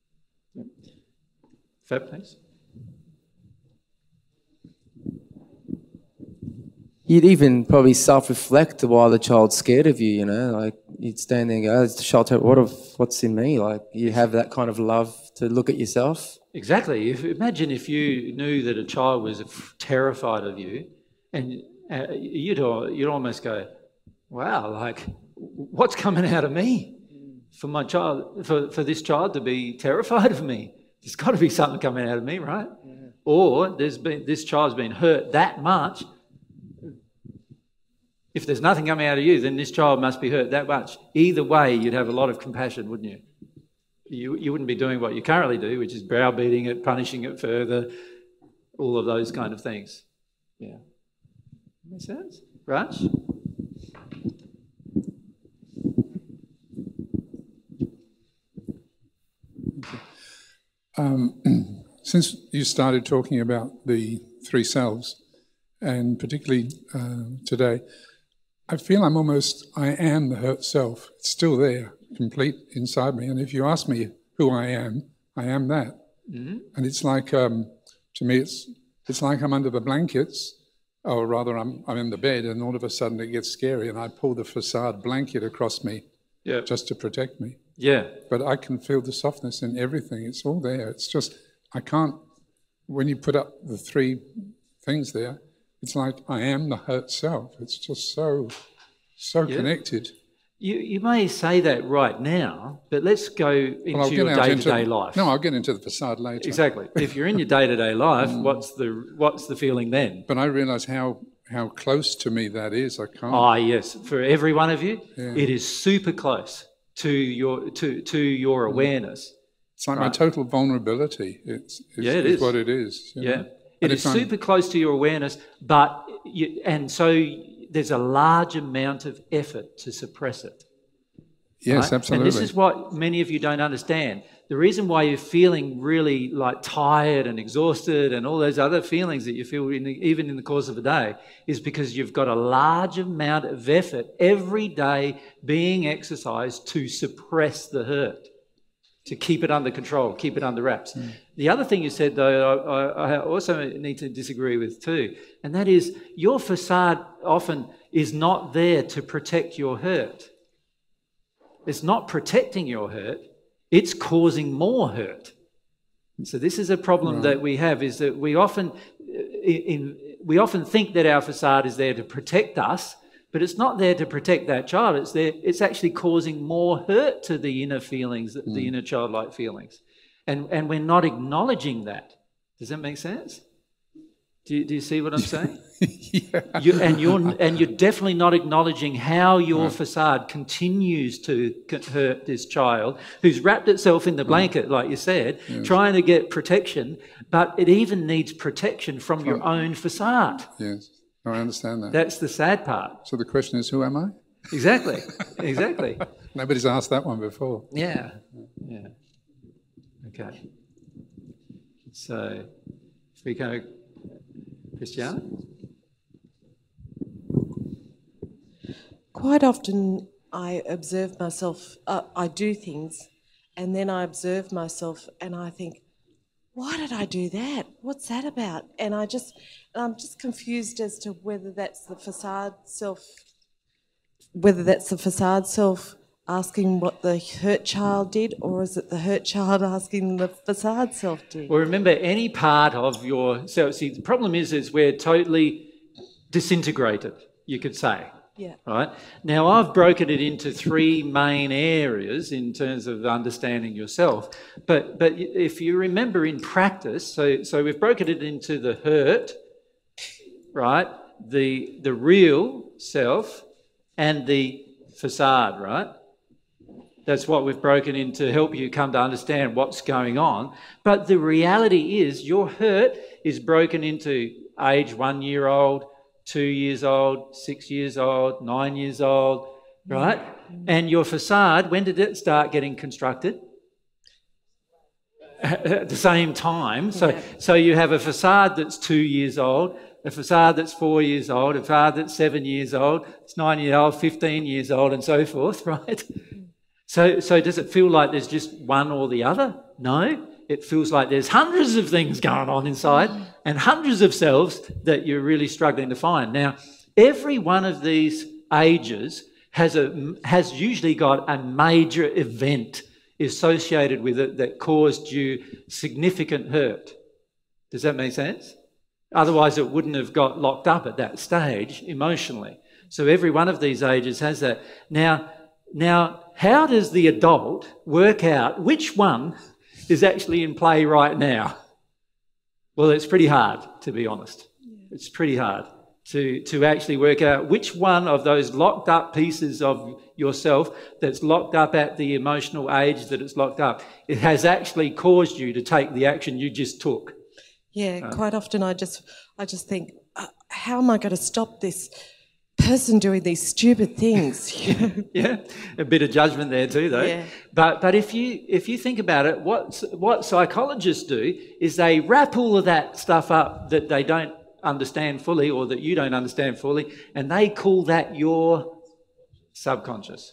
Fab, thanks. You'd even probably self-reflect while the child's scared of you, you know, like you'd stand there and go, oh, it's the child, what of, what's in me? Like you have that kind of love to look at yourself. Exactly. If, imagine if you knew that a child was terrified of you, and uh, you'd, you'd almost go, wow, like what's coming out of me for my child, for, for this child to be terrified of me? There's got to be something coming out of me, right? Yeah. Or there's been, this child's been hurt that much. If there's nothing coming out of you, then this child must be hurt that much. Either way, you'd have a lot of compassion, wouldn't you? You, you wouldn't be doing what you currently do, which is browbeating it, punishing it further, all of those kind of things. Yeah. Makes sense? Raj? Um, since you started talking about the three selves, and particularly uh, today, I feel I'm almost, I am the hurt self. It's still there, complete inside me. And if you ask me who I am, I am that. Mm-hmm. And it's like, um, to me, it's it's like I'm under the blankets, or rather I'm, I'm in the bed, and all of a sudden it gets scary, and I pull the facade blanket across me yeah. just to protect me. Yeah. But I can feel the softness in everything. It's all there. It's just, I can't, when you put up the three things there, it's like I am the hurt self. It's just so, so yeah. connected. You you may say that right now, but let's go into well, your day-to-day into, life. No, I'll get into the facade later. Exactly. If you're in your day-to-day life, what's the what's the feeling then? But I realise how how close to me that is. I can't. Ah, yes. For every one of you, Yeah. it is super close to your to to your awareness. It's like my Right. total vulnerability. It's, it's, Yeah, it it's is. what it is. you Yeah, know. it And is if I'm- super close to your awareness, but you, and so there's a large amount of effort to suppress it. Yes, right? And this absolutely. is what many of you don't understand. The reason why you're feeling really like tired and exhausted and all those other feelings that you feel in the, even in the course of a day is because you've got a large amount of effort every day being exercised to suppress the hurt, to keep it under control, keep it under wraps. Mm. The other thing you said, though, I, I also need to disagree with too, and that is your facade often is not there to protect your hurt. It's not protecting your hurt, it's causing more hurt. So this is a problem Right. that we have, is that we often, in, in, we often think that our facade is there to protect us, but it's not there to protect that child. It's there. It's actually causing more hurt to the inner feelings, mm. the inner childlike feelings. And, and we're not acknowledging that. Does that make sense? Do you, do you see what I'm saying? yeah. You, and you're and you're definitely not acknowledging how your Right. facade continues to hurt this child who's wrapped itself in the blanket, like you said, Yes. trying to get protection, but it even needs protection from your own facade. Yes, no, I understand that. That's the sad part. So the question is, who am I? Exactly, exactly. Nobody's asked that one before. Yeah, yeah. Okay. So, if we go, Christiana? Quite often I observe myself, uh, I do things, and then I observe myself and I think, why did I do that? What's that about? And I just, I'm just confused as to whether that's the facade self, whether that's the facade self asking what the hurt child did, or is it the hurt child asking the facade self did? Well, remember, any part of your self, see, the problem is, is we're totally disintegrated, you could say. Yeah. Right? Now, I've broken it into three main areas in terms of understanding yourself. But but if you remember in practice, so so we've broken it into the hurt, right? The the real self and the facade, right? That's what we've broken in to help you come to understand what's going on. But the reality is your hurt is broken into age one year old, two years old, six years old, nine years old, right? And your facade, when did it start getting constructed? At the same time. So, Yeah. so you have a facade that's two years old, a facade that's four years old, a facade that's seven years old, it's nine years old, fifteen years old, and so forth, right? So, so does it feel like there's just one or the other? No. It feels like there's hundreds of things going on inside and hundreds of selves that you're really struggling to find. Now, every one of these ages has a has usually got a major event associated with it that caused you significant hurt. Does that make sense? Otherwise, it wouldn't have got locked up at that stage emotionally. So every one of these ages has that. Now, now, how does the adult work out which one is actually in play right now? Well, it's pretty hard, to be honest. It's pretty hard to, to actually work out which one of those locked up pieces of yourself that's locked up at the emotional age that it's locked up, it has actually caused you to take the action you just took. Yeah, Uh, quite often I just, I just think, uh, how am I going to stop this person doing these stupid things? Yeah, a bit of judgment there too, though. Yeah. But but if you if you think about it, what what psychologists do is they wrap all of that stuff up that they don't understand fully or that you don't understand fully, and they call that your subconscious.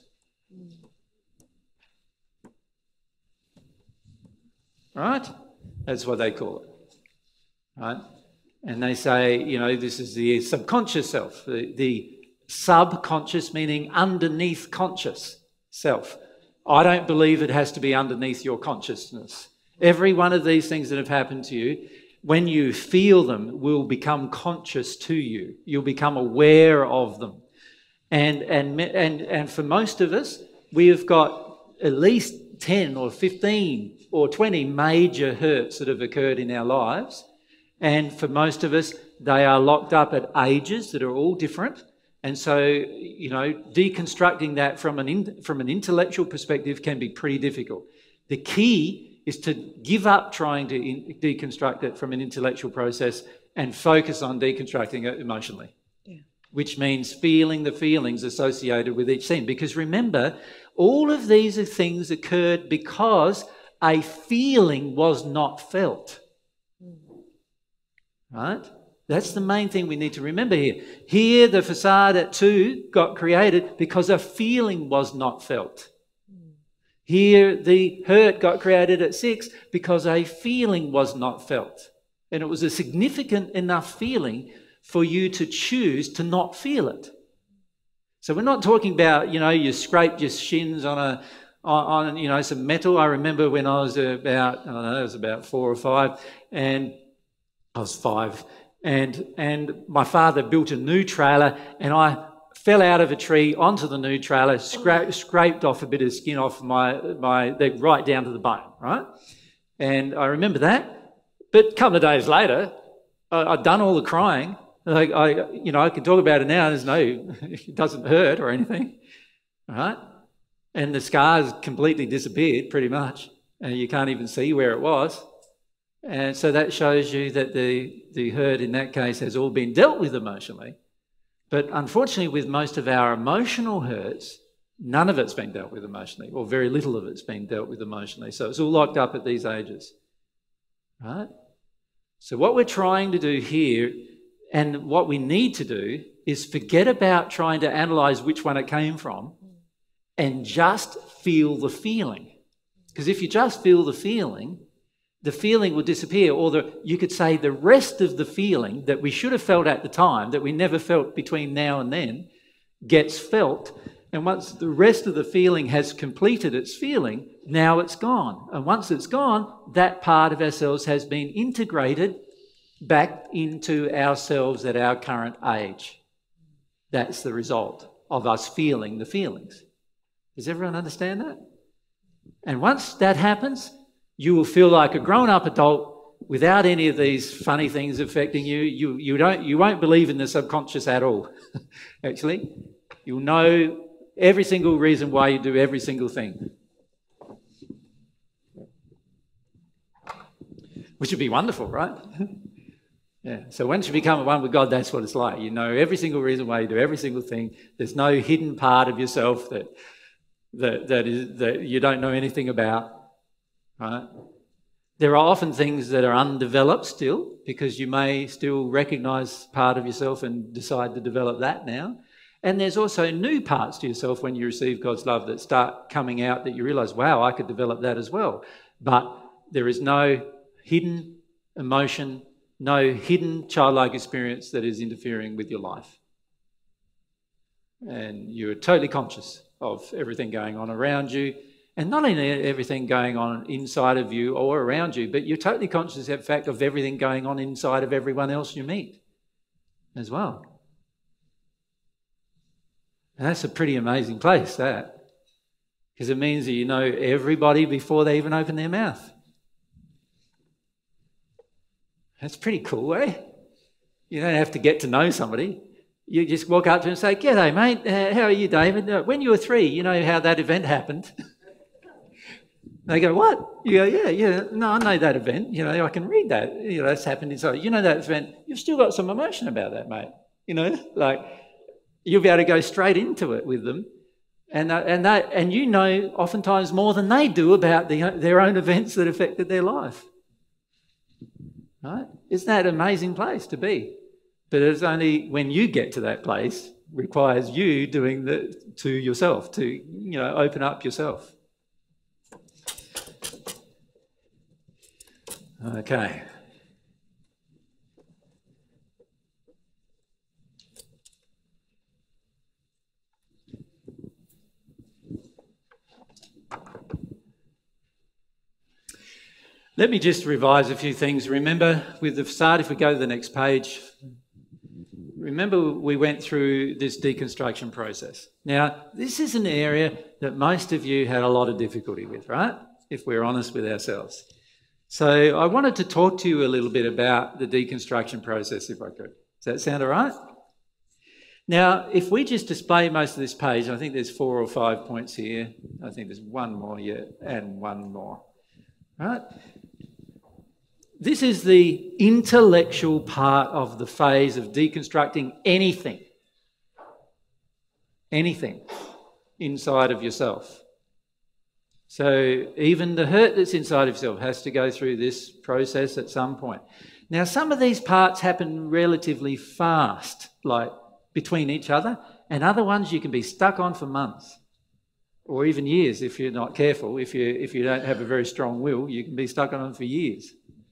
Right? That's what they call it. Right? And they say, you know, this is the subconscious self, the, the subconscious meaning underneath conscious self. I don't believe it has to be underneath your consciousness. Every one of these things that have happened to you, when you feel them, will become conscious to you. You'll become aware of them. And, and, and, and for most of us, we have got at least ten or fifteen or twenty major hurts that have occurred in our lives. And for most of us, they are locked up at ages that are all different. And so, you know, deconstructing that from an, in, from an intellectual perspective can be pretty difficult. The key is to give up trying to in, deconstruct it from an intellectual process and focus on deconstructing it emotionally, yeah. Which means feeling the feelings associated with each scene. Because remember, all of these are things occurred because a feeling was not felt, right? That's the main thing we need to remember here. Here, the facade at two got created because a feeling was not felt. Here, the hurt got created at six because a feeling was not felt. And it was a significant enough feeling for you to choose to not feel it. So we're not talking about, you know, you scraped your shins on a, on, on you know, some metal. I remember when I was about, I don't know, I was about four or five, and I was five, and, and my father built a new trailer, and I fell out of a tree onto the new trailer, scra scraped off a bit of skin off my, my leg right down to the bone, right? And I remember that. But a couple of days later, I, I'd done all the crying. Like I, you know, I can talk about it now. There's no, it doesn't hurt or anything, right? And the scars completely disappeared pretty much. And you can't even see where it was. And so that shows you that the, the hurt in that case has all been dealt with emotionally. But unfortunately, with most of our emotional hurts, none of it's been dealt with emotionally, or very little of it's been dealt with emotionally. So it's all locked up at these ages, right? So what we're trying to do here, and what we need to do, is forget about trying to analyse which one it came from and just feel the feeling. Because if you just feel the feeling, the feeling will disappear, or the, you could say the rest of the feeling that we should have felt at the time, that we never felt between now and then, gets felt. And once the rest of the feeling has completed its feeling, now it's gone. And once it's gone, that part of ourselves has been integrated back into ourselves at our current age. That's the result of us feeling the feelings. Does everyone understand that? And once that happens, you will feel like a grown-up adult without any of these funny things affecting you. You, you, don't, you won't believe in the subconscious at all, actually. You'll know every single reason why you do every single thing. Which would be wonderful, right? Yeah. So once you become one with God, that's what it's like. You know every single reason why you do every single thing. There's no hidden part of yourself that, that, that, is, that you don't know anything about. Right? There are often things that are undeveloped still, because you may still recognise part of yourself and decide to develop that now. And there's also new parts to yourself when you receive God's love that start coming out, that you realise, wow, I could develop that as well. But there is no hidden emotion, no hidden childlike experience that is interfering with your life. And you're totally conscious of everything going on around you. And not only everything going on inside of you or around you, but you're totally conscious, in fact, of everything going on inside of everyone else you meet as well. And that's a pretty amazing place, that. Because it means that you know everybody before they even open their mouth. That's pretty cool, eh? You don't have to get to know somebody. You just walk up to them and say, "G'day, mate. Uh, how are you, David? Uh, when you were three, you know how that event happened?" They go, "What?" You go, "Yeah, yeah, no, I know that event. You know, I can read that. You know, that's happened inside. You know that event. You've still got some emotion about that, mate. You know, like you'll be able to go straight into it with them, and uh, and that and you know, oftentimes more than they do about the, their own events that affected their life. Right? Isn't that an amazing place to be? But it's only when you get to that place requires you doing the to yourself to you know open up yourself. Okay. Let me just revise a few things. Remember, with the facade, if we go to the next page, remember we went through this deconstruction process. Now, this is an area that most of you had a lot of difficulty with, right? If we're honest with ourselves. So I wanted to talk to you a little bit about the deconstruction process, if I could. Does that sound all right? Now, if we just display most of this page, I think there's four or five points here. I think there's one more yet, and one more. Right? This is the intellectual part of the phase of deconstructing anything. Anything inside of yourself. So even the hurt that's inside of yourself has to go through this process at some point. Now, some of these parts happen relatively fast, like between each other, and other ones you can be stuck on for months or even years if you're not careful. If you, if you don't have a very strong will, you can be stuck on them for years.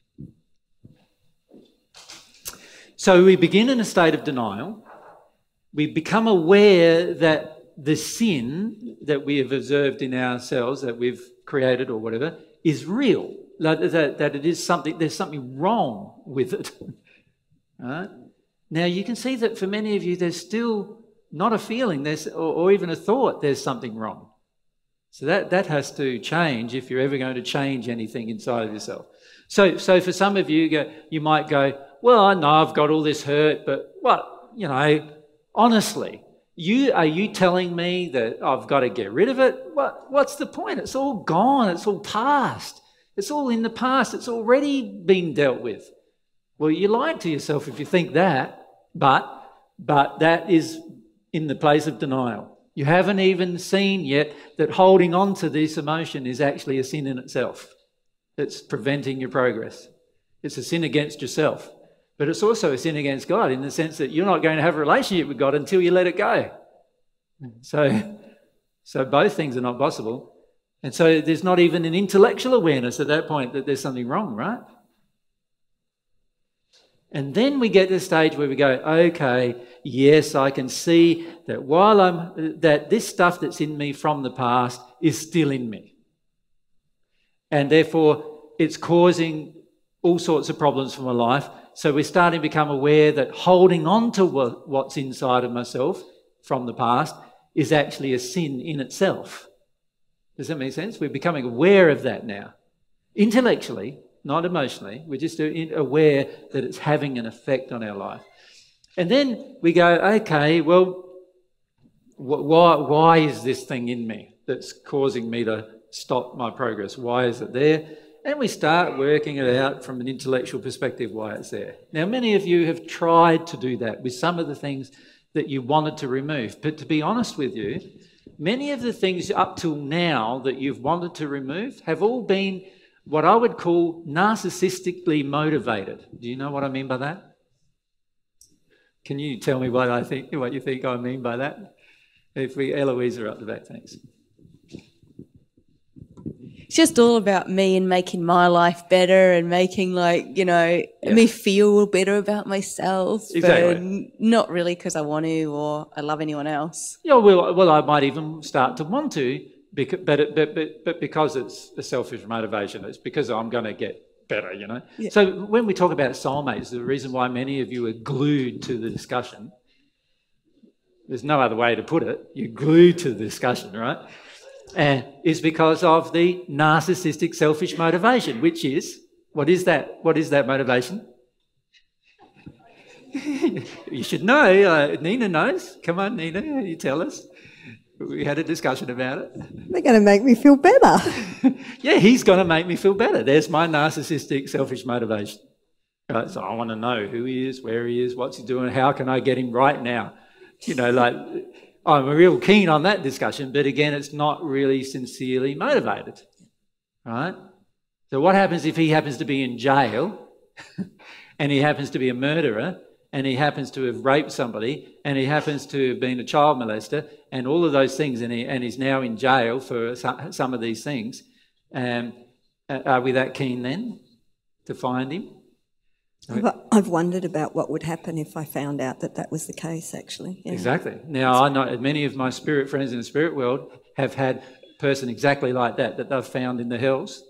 So we begin in a state of denial. We become aware that the sin that we have observed in ourselves, that we've created or whatever, is real. That, that, that it is something, there's something wrong with it. Right? Now, you can see that for many of you, there's still not a feeling there's, or, or even a thought there's something wrong. So that, that has to change if you're ever going to change anything inside of yourself. So, so for some of you, go, you might go, well, I know I've got all this hurt, but what, you know, honestly, you are you telling me that I've got to get rid of it? What, what's the point? It's all gone. It's all past. It's all in the past. It's already been dealt with. Well, you lie to yourself if you think that. But, but that is in the place of denial. You haven't even seen yet that holding on to this emotion is actually a sin in itself. It's preventing your progress. It's a sin against yourself. But it's also a sin against God in the sense that you're not going to have a relationship with God until you let it go. So, so both things are not possible. And so there's not even an intellectual awareness at that point that there's something wrong, right? And then we get to the stage where we go, okay, yes, I can see that while I'm, that this stuff that's in me from the past is still in me. And therefore it's causing all sorts of problems for my life. So we're starting to become aware that holding on to what, what's inside of myself from the past is actually a sin in itself. Does that make sense? We're becoming aware of that now. Intellectually, not emotionally. We're just aware that it's having an effect on our life. And then we go, okay, well, wh- why, why is this thing in me that's causing me to stop my progress? Why is it there? And we start working it out from an intellectual perspective why it's there. Now, many of you have tried to do that with some of the things that you wanted to remove. But to be honest with you, many of the things up till now that you've wanted to remove have all been what I would call narcissistically motivated. Do you know what I mean by that? Can you tell me what I think, what you think I mean by that? If we, Eloise are up the back, thanks. It's just all about me and making my life better and making, like, you know, yeah. me feel better about myself. Exactly. But not really because I want to or I love anyone else. Yeah, well, well, I might even start to want to, because, but, it, but, but, but because it's a selfish motivation. It's because I'm going to get better, you know. Yeah. So when we talk about soulmates, the reason why many of you are glued to the discussion, there's no other way to put it, you're glued to the discussion, right? And is because of the narcissistic selfish motivation, which is, what is that? What is that motivation? You should know. Uh, Nina knows. Come on, Nina, you tell us. We had a discussion about it. They're going to make me feel better. Yeah, he's going to make me feel better. There's my narcissistic selfish motivation. Right, so I want to know who he is, where he is, what's he doing, how can I get him right now? You know, like... I'm real keen on that discussion, but again, it's not really sincerely motivated, right? So what happens if he happens to be in jail and he happens to be a murderer and he happens to have raped somebody and he happens to have been a child molester and all of those things, and, he, and he's now in jail for some, some of these things? Um, are we that keen then to find him? I've, I've wondered about what would happen if I found out that that was the case, actually. Yeah. Exactly. Now, I know many of my spirit friends in the spirit world have had a person exactly like that, that they've found in the hells.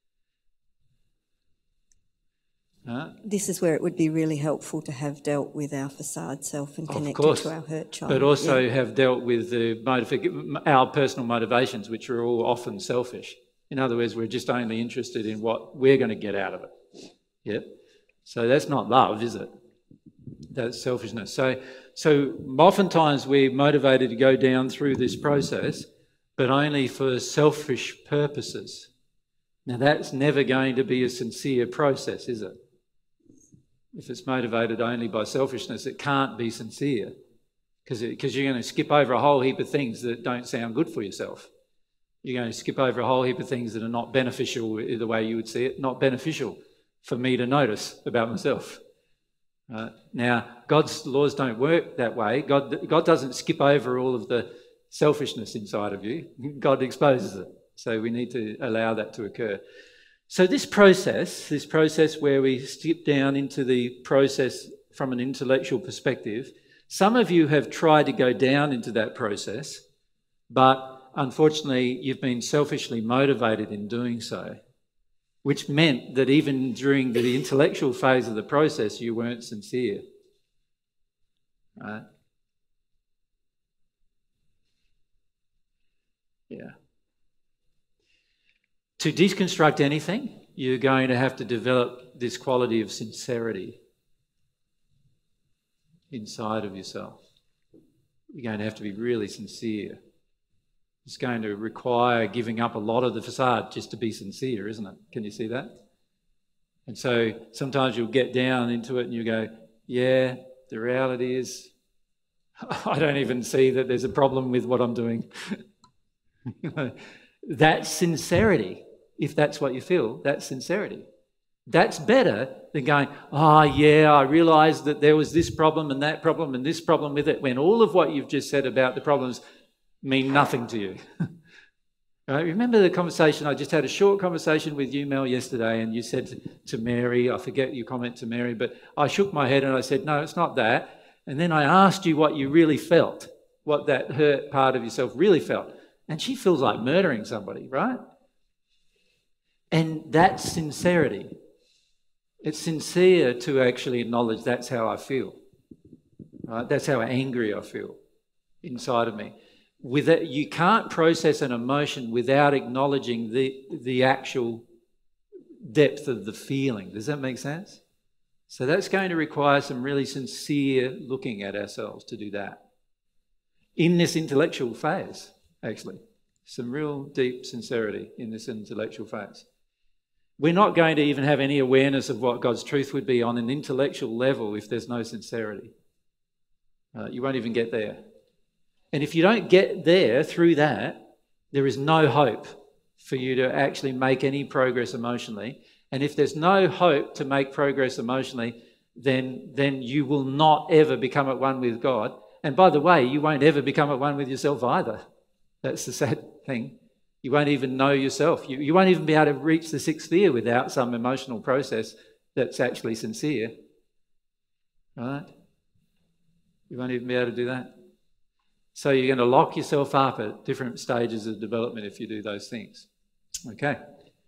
Uh, this is where it would be really helpful to have dealt with our facade self and connected course, to our hurt child. But also yeah. have dealt with the motiv- our personal motivations, which are all often selfish. In other words, we're just only interested in what we're going to get out of it. Yeah. So that's not love, is it? That's selfishness. So, so oftentimes we're motivated to go down through this process, but only for selfish purposes. Now, that's never going to be a sincere process, is it? If it's motivated only by selfishness, it can't be sincere, because because you're going to skip over a whole heap of things that don't sound good for yourself. You're going to skip over a whole heap of things that are not beneficial the way you would see it, not beneficial for me to notice about myself. Uh, now, God's laws don't work that way. God, God doesn't skip over all of the selfishness inside of you. God exposes it. So we need to allow that to occur. So this process, this process where we skip down into the process from an intellectual perspective, some of you have tried to go down into that process, but unfortunately you've been selfishly motivated in doing so, which meant that even during the intellectual phase of the process, you weren't sincere. Right? Yeah. To deconstruct anything, you're going to have to develop this quality of sincerity inside of yourself. You're going to have to be really sincere. It's going to require giving up a lot of the facade just to be sincere, isn't it? Can you see that? And so sometimes you'll get down into it and you go, yeah, the reality is I don't even see that there's a problem with what I'm doing. That's sincerity. If that's what you feel, that's sincerity. That's better than going, oh, yeah, I realised that there was this problem and that problem and this problem with it, when all of what you've just said about the problems mean nothing to you. Right? Remember the conversation, I just had a short conversation with you, Mel, yesterday, and you said to, to Mary, I forget your comment to Mary, but I shook my head and I said, no, it's not that. And then I asked you what you really felt, what that hurt part of yourself really felt. And she feels like murdering somebody, right? And that's sincerity. It's sincere to actually acknowledge that's how I feel. Right? That's how angry I feel inside of me. With it, you can't process an emotion without acknowledging the, the actual depth of the feeling. Does that make sense? So that's going to require some really sincere looking at ourselves to do that. In this intellectual phase, actually. Some real deep sincerity in this intellectual phase. We're not going to even have any awareness of what God's truth would be on an intellectual level if there's no sincerity. Uh, you won't even get there. And if you don't get there through that, there is no hope for you to actually make any progress emotionally. And if there's no hope to make progress emotionally, then, then you will not ever become at one with God. And by the way, you won't ever become at one with yourself either. That's the sad thing. You won't even know yourself. You, you won't even be able to reach the sixth sphere without some emotional process that's actually sincere. Right? You won't even be able to do that. So you're going to lock yourself up at different stages of development if you do those things. Okay.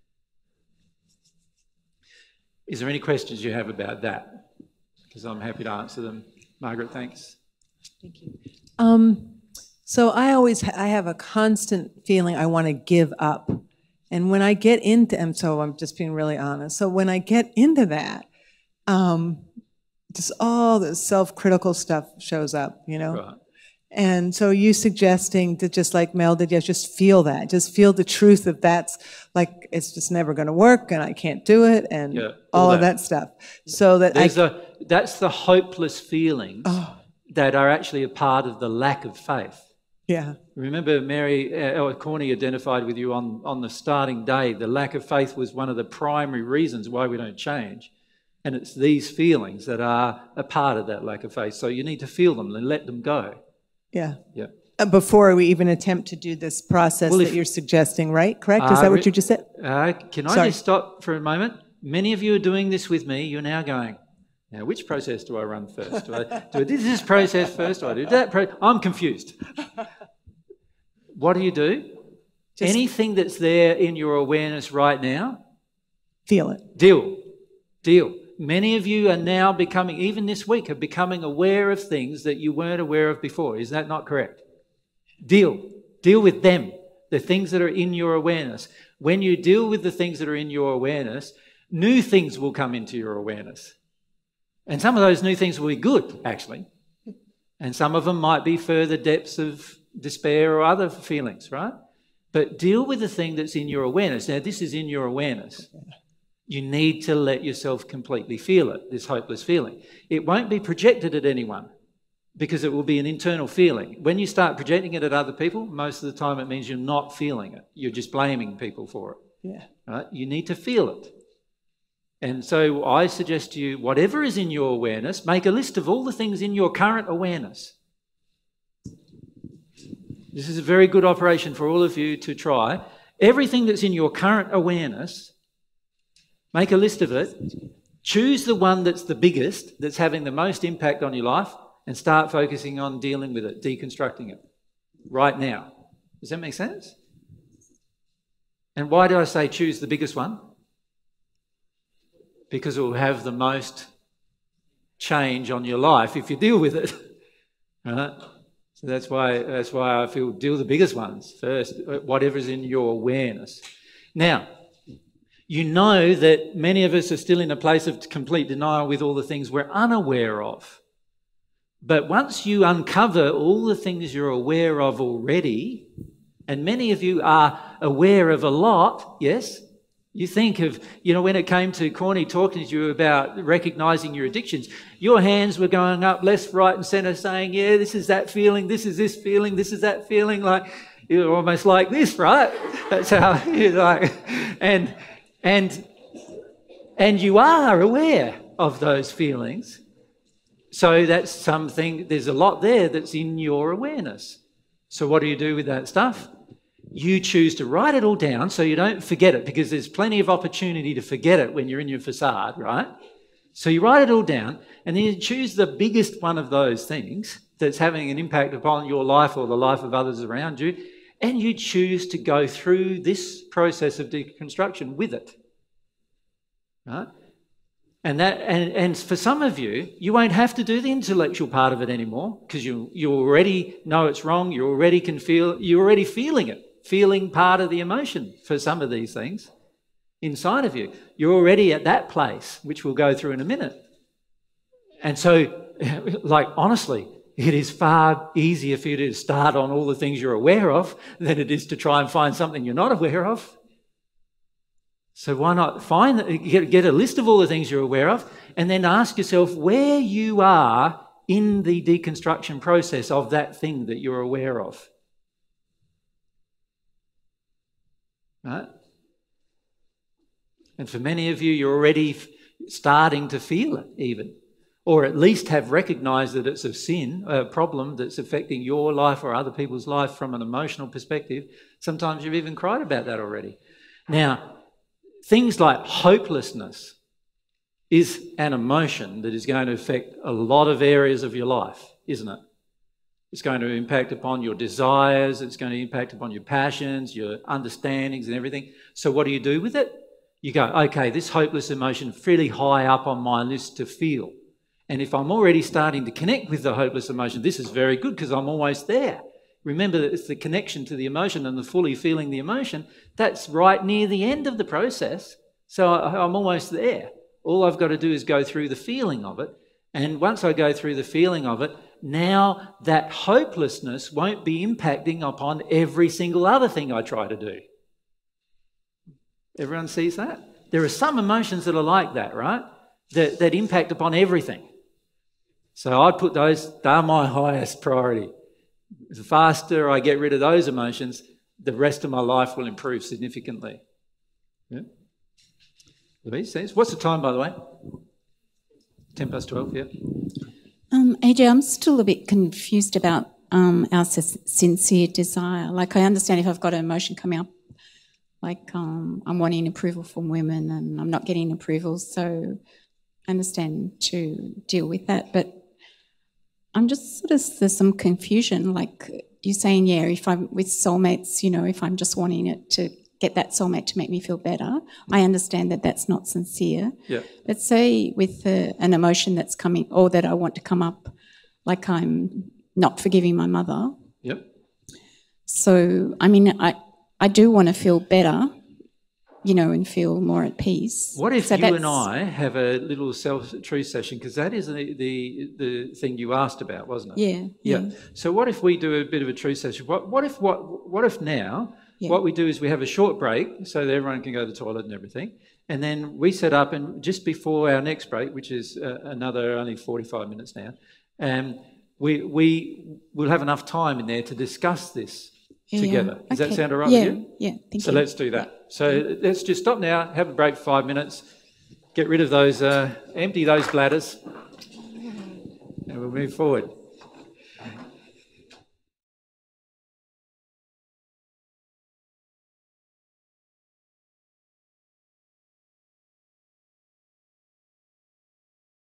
Is there any questions you have about that? Because I'm happy to answer them. Margaret, thanks. Thank you. Um, so I always, ha I have a constant feeling I want to give up. And when I get into, and so I'm just being really honest. So when I get into that, um, just all the self-critical stuff shows up, you know? Right. And so you suggesting to, just like Mel did, yeah, just feel that. Just feel the truth of that's like, it's just never going to work and I can't do it and Yeah, all, all of that. that stuff. So that There's I... a, that's the hopeless feelings Oh. that are actually a part of the lack of faith. Yeah. Remember Mary uh, Corny identified with you on, on the starting day, the lack of faith was one of the primary reasons why we don't change. And it's these feelings that are a part of that lack of faith. So you need to feel them and let them go. Yeah. Yeah. Uh, Before we even attempt to do this process Well, that if- you're suggesting, right? Correct? Is Uh, that what re- you just said? Uh, can I Sorry. just stop for a moment? Many of you are doing this with me. You're now going, now which process do I run first? Do I do I do this process first? Do I do that process? I'm confused. What do you do? Just Anything that's there in your awareness right now, feel it. deal, deal. Many of you are now becoming, even this week, are becoming aware of things that you weren't aware of before. Is that not correct? Deal. Deal with them, the things that are in your awareness. When you deal with the things that are in your awareness, new things will come into your awareness. And some of those new things will be good, actually. And some of them might be further depths of despair or other feelings, right? But deal with the thing that's in your awareness. Now, this is in your awareness. You need to let yourself completely feel it, this hopeless feeling. It won't be projected at anyone because it will be an internal feeling. When you start projecting it at other people, most of the time it means you're not feeling it. You're just blaming people for it. Yeah. Right? You need to feel it. And so I suggest to you, whatever is in your awareness, make a list of all the things in your current awareness. This is a very good operation for all of you to try. Everything that's in your current awareness, make a list of it, choose the one that's the biggest, that's having the most impact on your life, and start focusing on dealing with it, deconstructing it right now. Does that make sense? And why do I say choose the biggest one? Because it will have the most change on your life if you deal with it. Right? So that's why that's why I feel deal with the biggest ones first, whatever's in your awareness. Now, you know that many of us are still in a place of complete denial with all the things we're unaware of. But once you uncover all the things you're aware of already, and many of you are aware of a lot, yes? You think of, you know, when it came to Corny talking to you about recognising your addictions, your hands were going up left, right and centre saying, yeah, this is that feeling, this is this feeling, this is that feeling, like, you're almost like this, right? That's how you're like, and, and, and you are aware of those feelings. So that's something, there's a lot there that's in your awareness. So what do you do with that stuff? You choose to write it all down so you don't forget it, because there's plenty of opportunity to forget it when you're in your facade, right? So you write it all down and then you choose the biggest one of those things that's having an impact upon your life or the life of others around you, and you choose to go through this process of deconstruction with it, right? And that, and, and for some of you, you won't have to do the intellectual part of it anymore because you you already know it's wrong. You already can feel. You're already feeling it, feeling part of the emotion for some of these things inside of you. You're already at that place, which we'll go through in a minute. And so, like honestly, it is far easier for you to start on all the things you're aware of than it is to try and find something you're not aware of. So why not find, get, get a list of all the things you're aware of and then ask yourself where you are in the deconstruction process of that thing that you're aware of. Right? And for many of you, you're already starting to feel it even, or at least have recognised that it's a sin, a problem that's affecting your life or other people's life from an emotional perspective. Sometimes you've even cried about that already. Now, things like hopelessness is an emotion that is going to affect a lot of areas of your life, isn't it? It's going to impact upon your desires, it's going to impact upon your passions, your understandings and everything. So what do you do with it? You go, okay, this hopeless emotion is really high up on my list to feel. And if I'm already starting to connect with the hopeless emotion, this is very good because I'm almost there. Remember that it's the connection to the emotion and the fully feeling the emotion. That's right near the end of the process. So I'm almost there. All I've got to do is go through the feeling of it. And once I go through the feeling of it, now that hopelessness won't be impacting upon every single other thing I try to do. Everyone sees that? There are some emotions that are like that, right? That, that impact upon everything. So I'd put those, they're my highest priority. The faster I get rid of those emotions, the rest of my life will improve significantly. Yeah? What's the time, by the way? ten past twelve, yeah. Um, A J, I'm still a bit confused about um, our s- sincere desire. Like, I understand if I've got an emotion coming up, like um, I'm wanting approval from women and I'm not getting approval, so I understand to deal with that. But I'm just sort of, there's some confusion, like you're saying, yeah, if I'm with soulmates, you know, if I'm just wanting it to get that soulmate to make me feel better, I understand that that's not sincere. Yeah. But say with uh, an emotion that's coming, or that I want to come up, like I'm not forgiving my mother. Yep. So, I mean, I, I do want to feel better, you know, and feel more at peace. What if So you that's- and I have a little self-truth session? Because that is the, the the thing you asked about, wasn't it? Yeah, yeah. So what if we do a bit of a truth session? What what if what what if now Yeah. what we do is we have a short break so that everyone can go to the toilet and everything, and then we set up and just before our next break, which is uh, another only forty-five minutes now, um, we we will have enough time in there to discuss this Yeah, together. Does okay. that sound all right Yeah, with you? yeah, thank so you. let's do that. So let's just stop now, have a break for five minutes, get rid of those, uh, empty those bladders, and we'll move forward.